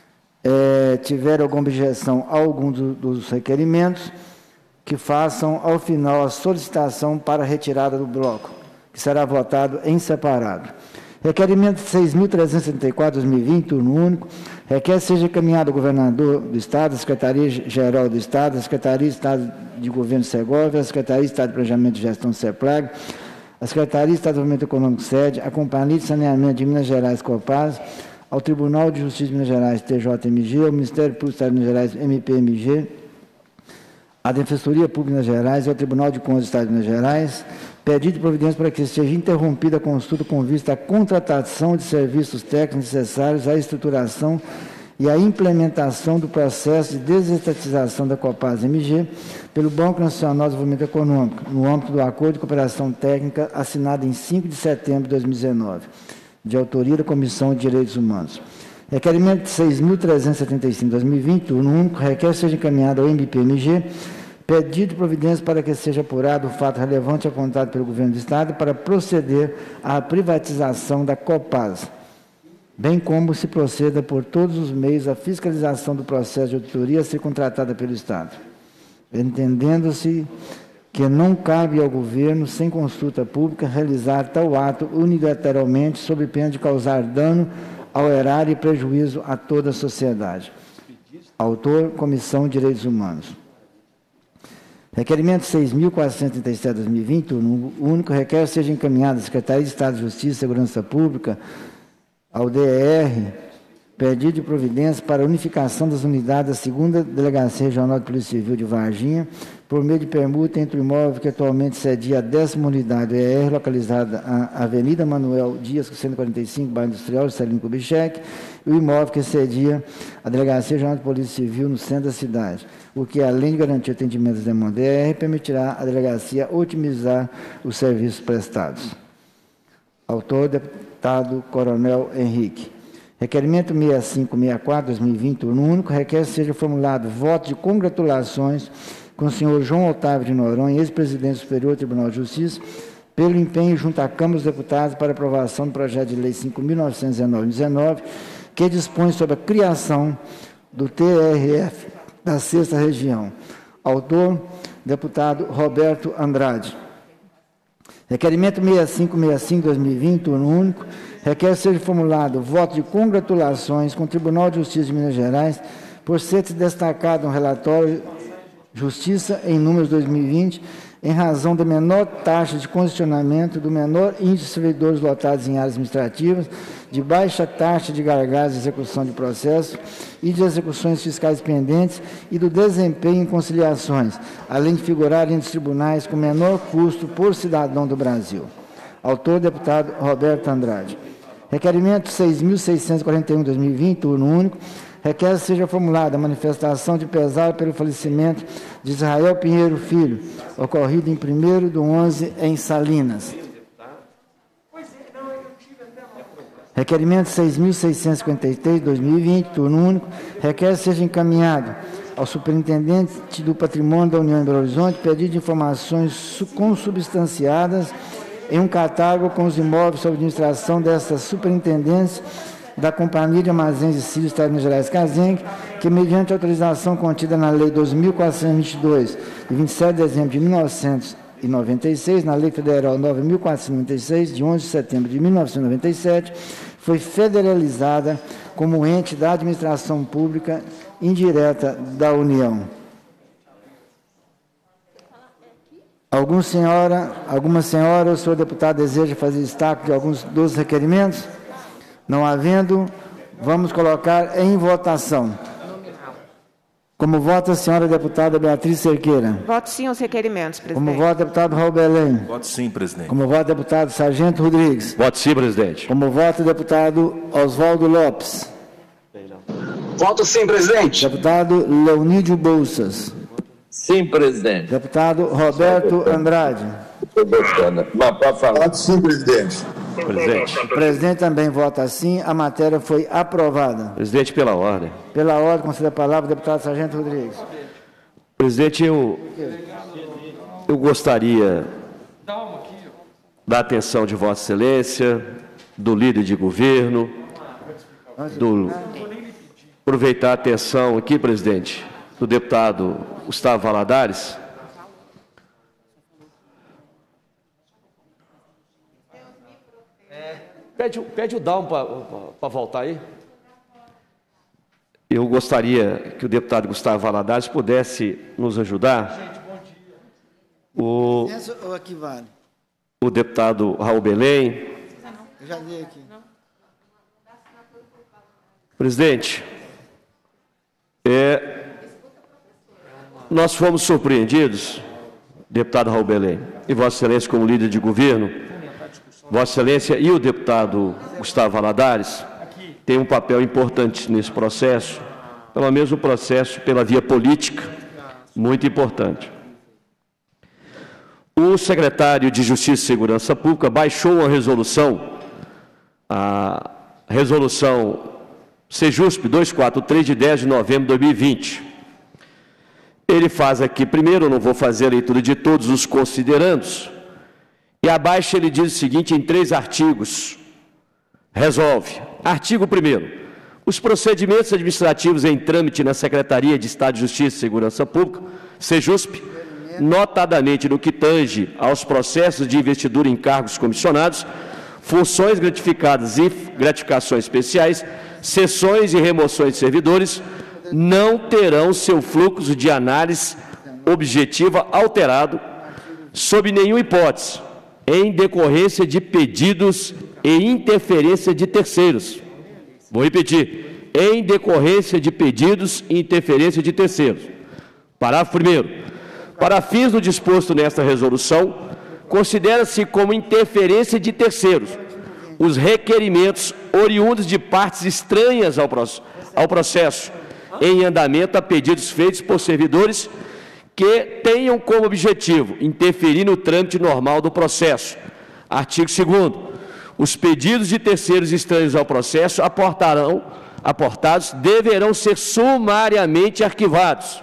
tiverem alguma objeção a algum dos requerimentos, que façam ao final a solicitação para a retirada do bloco, que será votado em separado. Requerimento 6.374/2020, turno único, requer seja encaminhado ao governador do Estado, a Secretaria-Geral do Estado, a Secretaria de Estado de Governo Segovia, a Secretaria de Estado de Planejamento e Gestão CEPLAG, a Secretaria de Estado de Desenvolvimento Econômico SED, a Companhia de Saneamento de Minas Gerais, Copasa, ao Tribunal de Justiça de Minas Gerais, TJMG, ao Ministério Público do Estado de Minas Gerais, MPMG, à Defensoria Pública de Minas Gerais e ao Tribunal de Contas do Estado de Minas Gerais, pedido de providência para que seja interrompida a consulta com vista à contratação de serviços técnicos necessários à estruturação e à implementação do processo de desestatização da Copasa MG pelo Banco Nacional de Desenvolvimento Econômico, no âmbito do Acordo de Cooperação Técnica assinado em 5 de setembro de 2019, de autoria da Comissão de Direitos Humanos. Requerimento 6.375/2020, turno único, requer seja encaminhado ao MPMG pedido de providência para que seja apurado o fato relevante apontado pelo Governo do Estado para proceder à privatização da Copasa, bem como se proceda por todos os meios à fiscalização do processo de auditoria a ser contratada pelo Estado, entendendo-se que não cabe ao Governo, sem consulta pública, realizar tal ato unilateralmente, sob pena de causar dano ao erário e prejuízo a toda a sociedade. Autor, Comissão de Direitos Humanos. Requerimento 6.437/2020, turno único, requer seja encaminhado à Secretaria de Estado de Justiça e Segurança Pública, ao DER, pedido de providência para a unificação das unidades da 2ª Delegacia Regional de Polícia Civil de Varginha, por meio de permuta entre o imóvel que atualmente cedia a 10ª Unidade ER, localizada na Avenida Manuel Dias, 145, bairro Industrial, Juscelino Kubitschek, e o imóvel que cedia a Delegacia Regional de Polícia Civil no centro da cidade, o que, além de garantir o atendimento das demandas ER, permitirá à Delegacia otimizar os serviços prestados. Autor, deputado Coronel Henrique. Requerimento 6564/2020, turno único, requer seja formulado voto de congratulações com o senhor João Otávio de Noronha, ex-presidente do Superior Tribunal de Justiça, pelo empenho junto à Câmara dos Deputados para aprovação do projeto de lei 5.919, que dispõe sobre a criação do TRF da 6ª Região. Autor, deputado Roberto Andrade. Requerimento 6565/2020, turno único, requer seja formulado voto de congratulações com o Tribunal de Justiça de Minas Gerais por ser destacado no relatório Justiça em Números 2020, em razão da menor taxa de congestionamento, do menor índice de servidores lotados em áreas administrativas, de baixa taxa de gargalos de execução de processos e de execuções fiscais pendentes e do desempenho em conciliações, além de figurar entre os tribunais com menor custo por cidadão do Brasil. Autor, deputado Roberto Andrade. Requerimento 6.641/2020, turno único, requer que seja formulada a manifestação de pesar pelo falecimento de Israel Pinheiro Filho, ocorrido em 1º/11 em Salinas. Requerimento 6.653/2020, turno único, requer que seja encaminhado ao superintendente do Patrimônio da União em Belo Horizonte pedido de informações consubstanciadas em um catálogo com os imóveis sob administração desta superintendência da Companhia de Armazéns e Sítios Estado de Minas Gerais, CASENG, que, mediante autorização contida na Lei 2.422, de 27 de dezembro de 1996, na Lei Federal 9.496, de 11 de setembro de 1997, foi federalizada como ente da administração pública indireta da União. Alguma senhora ou senhor deputado deseja fazer destaque de alguns dos requerimentos? Não havendo, vamos colocar em votação. Como vota a senhora deputada Beatriz Cerqueira? Voto sim aos requerimentos, presidente. Como vota o deputado Raul Belém? Voto sim, presidente. Como vota o deputado Sargento Rodrigues? Voto sim, presidente. Como vota o deputado Oswaldo Lopes? Voto sim, presidente. Deputado Leonídio Bolsas? Sim, presidente. Deputado Roberto Andrade? Estou gostando. Mas pode falar. Voto sim, presidente. Presidente. O presidente também vota sim. A matéria foi aprovada. Presidente, pela ordem. Pela ordem, conceda a palavra ao deputado Sargento Rodrigues. Presidente, eu gostaria da atenção de Vossa Excelência, do líder de governo, aproveitar a atenção aqui, presidente, do deputado Gustavo Valadares. Pede o Dalmo para voltar aí. Eu gostaria que o deputado Gustavo Valadares pudesse nos ajudar. Gente, bom dia. Ou aqui vale? O deputado Raul Belém. Eu já dei aqui. Presidente, nós fomos surpreendidos, deputado Raul Belém, e Vossa Excelência como líder de governo, Vossa Excelência e o deputado Gustavo Valadares têm um papel importante nesse processo, pelo menos o processo pela via política, muito importante. O secretário de Justiça e Segurança Pública baixou uma resolução, a resolução Sejusp 243, de 10 de novembro de 2020. Ele faz aqui, primeiro, eu não vou fazer a leitura de todos os considerandos, e abaixo ele diz o seguinte, em 3 artigos, resolve. Artigo 1º, os procedimentos administrativos em trâmite na Secretaria de Estado de Justiça e Segurança Pública, Sejusp, notadamente no que tange aos processos de investidura em cargos comissionados, funções gratificadas e gratificações especiais, cessões e remoções de servidores, não terão seu fluxo de análise objetiva alterado, sob nenhuma hipótese, em decorrência de pedidos e interferência de terceiros. Vou repetir, em decorrência de pedidos e interferência de terceiros. Parágrafo 1º. Para fins do disposto nesta resolução, considera-se como interferência de terceiros os requerimentos oriundos de partes estranhas ao processo em andamento a pedidos feitos por servidores que tenham como objetivo interferir no trâmite normal do processo. Artigo 2º. Os pedidos de terceiros estranhos ao processo aportados deverão ser sumariamente arquivados.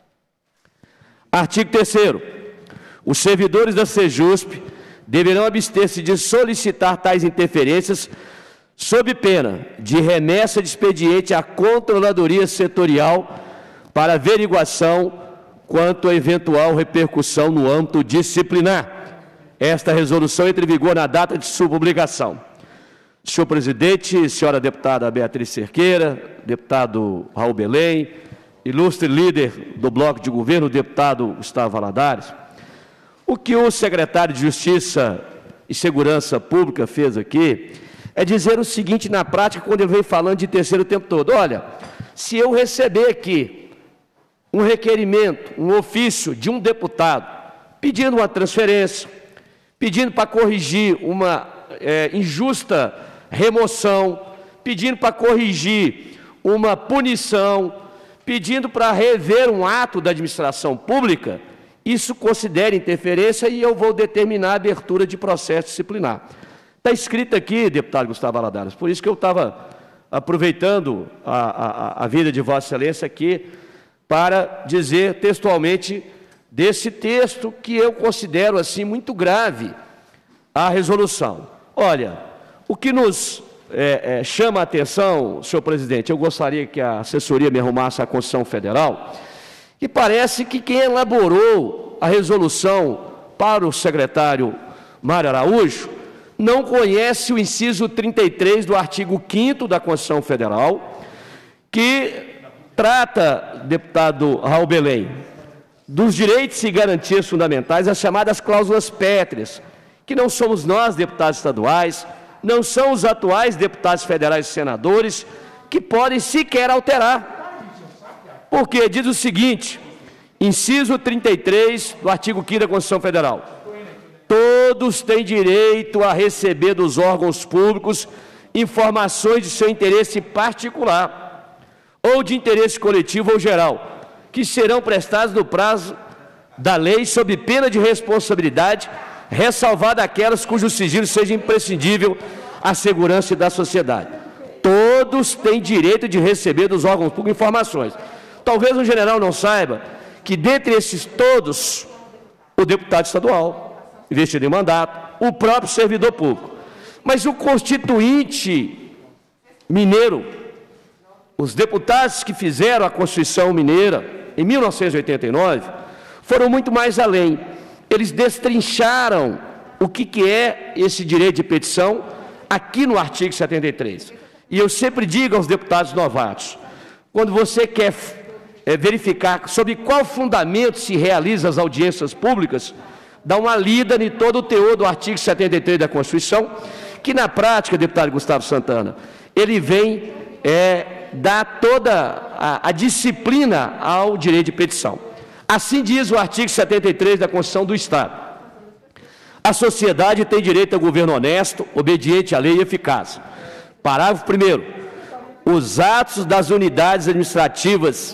Artigo 3º. Os servidores da Sejusp deverão abster-se de solicitar tais interferências sob pena de remessa de expediente à Controladoria Setorial para averiguação quanto a eventual repercussão no âmbito disciplinar. Esta resolução entra em vigor na data de sua publicação. Senhor presidente, senhora deputada Beatriz Cerqueira, deputado Raul Belém, ilustre líder do bloco de governo, deputado Gustavo Valadares, o que o secretário de Justiça e Segurança Pública fez aqui é dizer o seguinte na prática, quando ele veio falando de terceiro o tempo todo. Olha, se eu receber aqui um requerimento, um ofício de um deputado, pedindo uma transferência, pedindo para corrigir uma injusta remoção, pedindo para corrigir uma punição, pedindo para rever um ato da administração pública, isso considera interferência e eu vou determinar a abertura de processo disciplinar. Está escrito aqui, deputado Gustavo Valadares, por isso que eu estava aproveitando a vida de Vossa Excelência aqui para dizer textualmente desse texto que eu considero assim muito grave a resolução. Olha, o que nos chama a atenção, senhor presidente, eu gostaria que a assessoria me arrumasse a Constituição Federal, que parece que quem elaborou a resolução para o secretário Mário Araújo não conhece o inciso 33 do artigo 5º da Constituição Federal, que trata, deputado Raul Belém, dos direitos e garantias fundamentais, as chamadas cláusulas pétreas, que não somos nós, deputados estaduais, não são os atuais deputados federais e senadores, que podem sequer alterar. Porque diz o seguinte, inciso 33 do artigo 5º da Constituição Federal, todos têm direito a receber dos órgãos públicos informações de seu interesse particular ou de interesse coletivo ou geral, que serão prestadas no prazo da lei sob pena de responsabilidade, ressalvada aquelas cujo sigilo seja imprescindível à segurança da sociedade. Todos têm direito de receber dos órgãos públicos informações. Talvez o general não saiba que, dentre esses todos, o deputado estadual, investido em mandato, o próprio servidor público. Mas o constituinte mineiro, os deputados que fizeram a Constituição Mineira, em 1989, foram muito mais além. Eles destrincharam o que é esse direito de petição aqui no artigo 73. E eu sempre digo aos deputados novatos, quando você quer verificar sobre qual fundamento se realizam as audiências públicas, dá uma lida em todo o teor do artigo 73 da Constituição, que na prática, deputado Gustavo Santana, ele vem dar toda a disciplina ao direito de petição. Assim diz o artigo 73 da Constituição do Estado. A sociedade tem direito a governo honesto, obediente à lei e eficaz. Parágrafo 1º. Os atos das unidades administrativas...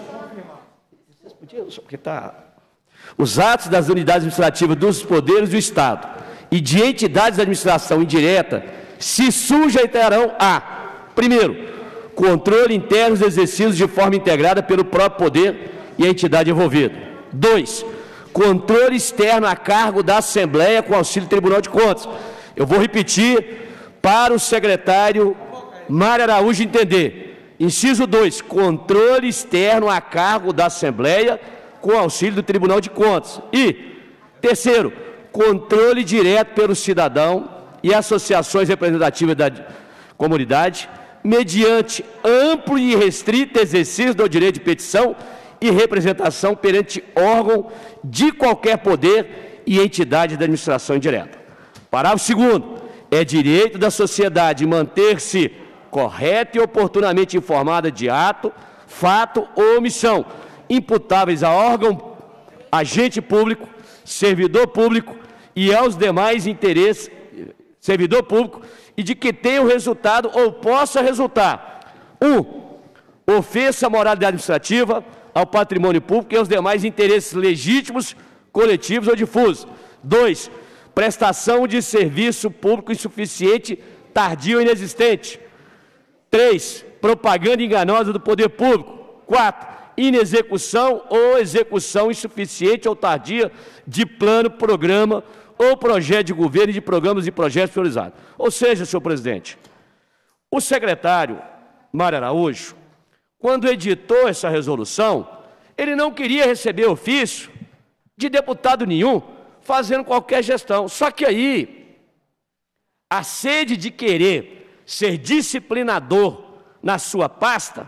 Os atos das unidades administrativas dos poderes do Estado e de entidades de administração indireta se sujeitarão a, primeiro, controle interno dos exercícios de forma integrada pelo próprio poder e a entidade envolvida. 2. Controle externo a cargo da Assembleia com auxílio do Tribunal de Contas. Eu vou repetir para o secretário Mário Araújo entender. Inciso 2. Controle externo a cargo da Assembleia com auxílio do Tribunal de Contas. E, terceiro, controle direto pelo cidadão e associações representativas da comunidade, mediante amplo e restrito exercício do direito de petição e representação perante órgão de qualquer poder e entidade da administração indireta. Parágrafo 2º. É direito da sociedade manter-se correta e oportunamente informada de ato, fato ou omissão imputáveis a órgão, agente público, servidor público e aos demais interesses, servidor público, e de que tenha o resultado ou possa resultar: 1. Ofensa à moralidade administrativa, ao patrimônio público e aos demais interesses legítimos, coletivos ou difusos. 2. Prestação de serviço público insuficiente, tardio ou inexistente. 3. Propaganda enganosa do poder público. 4. Inexecução ou execução insuficiente ou tardia de plano, programa ou projeto de governo e de programas e projetos priorizados. Ou seja, senhor presidente, o secretário Mário Araújo, quando editou essa resolução, ele não queria receber ofício de deputado nenhum fazendo qualquer gestão. Só que aí, a sede de querer ser disciplinador na sua pasta,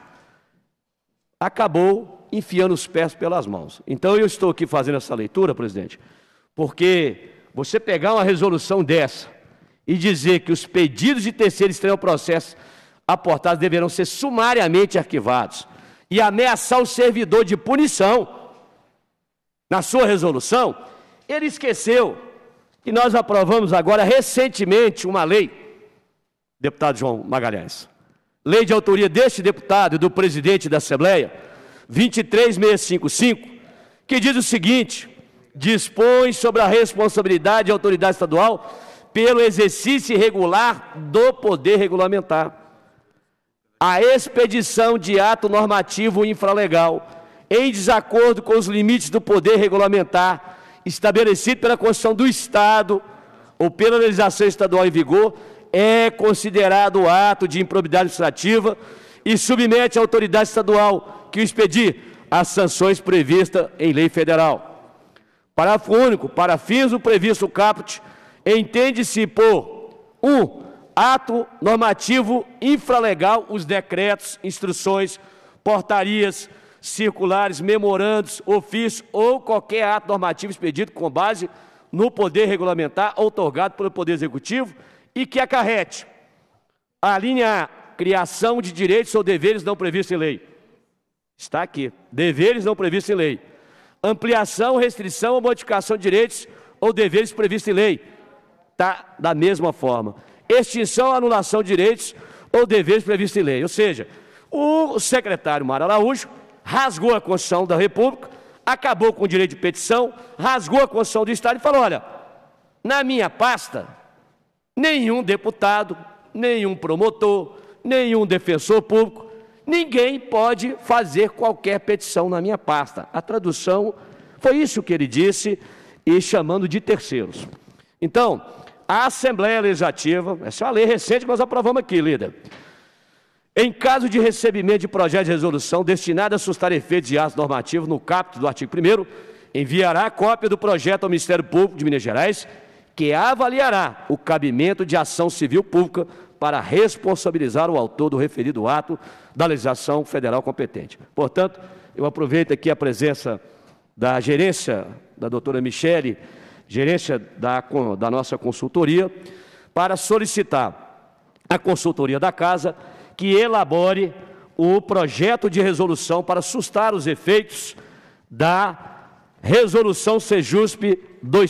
acabou enfiando os pés pelas mãos. Então, eu estou aqui fazendo essa leitura, presidente, porque você pegar uma resolução dessa e dizer que os pedidos de terceiro estranho ao processo aportados deverão ser sumariamente arquivados e ameaçar o servidor de punição na sua resolução, ele esqueceu que nós aprovamos agora recentemente uma lei, deputado João Magalhães, lei de autoria deste deputado e do presidente da Assembleia, 23655, que diz o seguinte: dispõe sobre a responsabilidade da autoridade estadual pelo exercício irregular do poder regulamentar, a expedição de ato normativo infralegal em desacordo com os limites do poder regulamentar estabelecido pela Constituição do Estado ou pela legislação estadual em vigor, é considerado ato de improbidade administrativa e submete à autoridade estadual que o expedir as sanções previstas em lei federal. Parágrafo único. Para fins do previsto caput, entende-se por 1. Ato normativo infralegal os decretos, instruções, portarias, circulares, memorandos, ofícios ou qualquer ato normativo expedido com base no poder regulamentar outorgado pelo Poder Executivo e que acarrete: a linha A, criação de direitos ou deveres não previstos em lei. Está aqui, deveres não previstos em lei. Ampliação, restrição ou modificação de direitos ou deveres previstos em lei. Está da mesma forma. Extinção ou anulação de direitos ou deveres previstos em lei. Ou seja, o secretário Mário Araújo rasgou a Constituição da República, acabou com o direito de petição, rasgou a Constituição do Estado e falou: olha, na minha pasta, nenhum deputado, nenhum promotor, nenhum defensor público, ninguém pode fazer qualquer petição na minha pasta. A tradução foi isso que ele disse, e chamando de terceiros. Então, a Assembleia Legislativa, essa é uma lei recente que nós aprovamos aqui, líder, em caso de recebimento de projeto de resolução destinado a sustar efeitos de atos normativos no caput do artigo 1º, enviará a cópia do projeto ao Ministério Público de Minas Gerais, que avaliará o cabimento de ação civil pública para responsabilizar o autor do referido ato da legislação federal competente. Portanto, eu aproveito aqui a presença da gerência, da doutora Michele, gerência da nossa consultoria, para solicitar à consultoria da Casa que elabore o projeto de resolução para sustar os efeitos da resolução Sejusp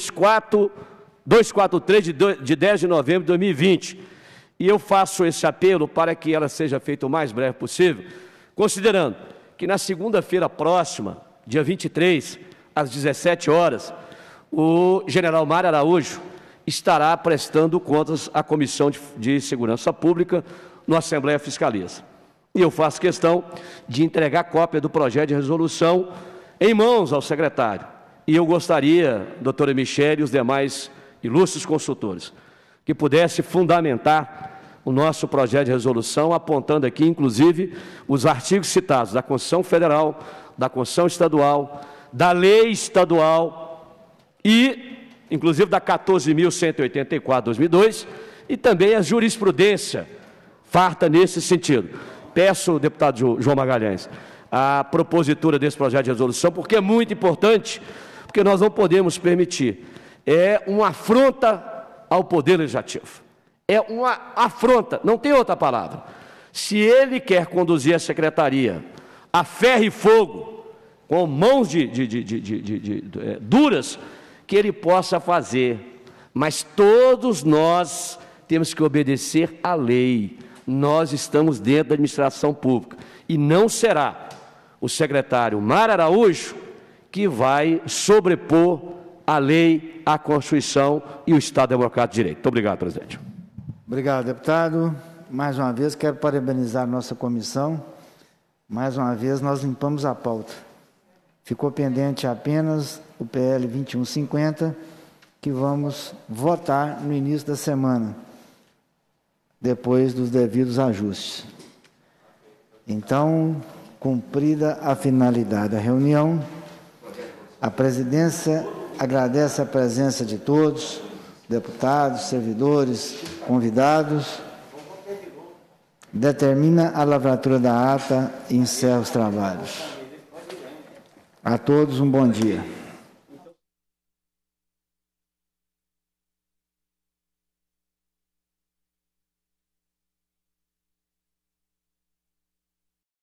243 de 10 de novembro de 2020. E eu faço esse apelo para que ela seja feita o mais breve possível, considerando que na segunda-feira próxima, dia 23, às 17 horas, o general Mário Araújo estará prestando contas à Comissão de Segurança Pública no Assembleia Fiscaliza. E eu faço questão de entregar cópia do projeto de resolução em mãos ao secretário. E eu gostaria, doutora Michele e os demais ilustres consultores, que pudesse fundamentar o nosso projeto de resolução, apontando aqui, inclusive, os artigos citados da Constituição Federal, da Constituição Estadual, da Lei Estadual e, inclusive, da 14.184, 2002, e também a jurisprudência farta nesse sentido. Peço, deputado João Magalhães, a propositura desse projeto de resolução, porque é muito importante, porque nós não podemos permitir. É uma afronta ao Poder Legislativo. É uma afronta, não tem outra palavra. Se ele quer conduzir a secretaria a ferro e fogo, com mãos duras, que ele possa fazer. Mas todos nós temos que obedecer à lei. Nós estamos dentro da administração pública. E não será o secretário Mário Araújo que vai sobrepor a lei, a Constituição e o Estado Democrático de Direito. Muito obrigado, presidente. Obrigado, deputado. Mais uma vez, quero parabenizar a nossa comissão. Mais uma vez, nós limpamos a pauta. Ficou pendente apenas o PL 2150, que vamos votar no início da semana, depois dos devidos ajustes. Então, cumprida a finalidade da reunião, a presidência agradece a presença de todos, deputados, servidores, convidados, determina a lavratura da ata e encerra os trabalhos. A todos um bom dia.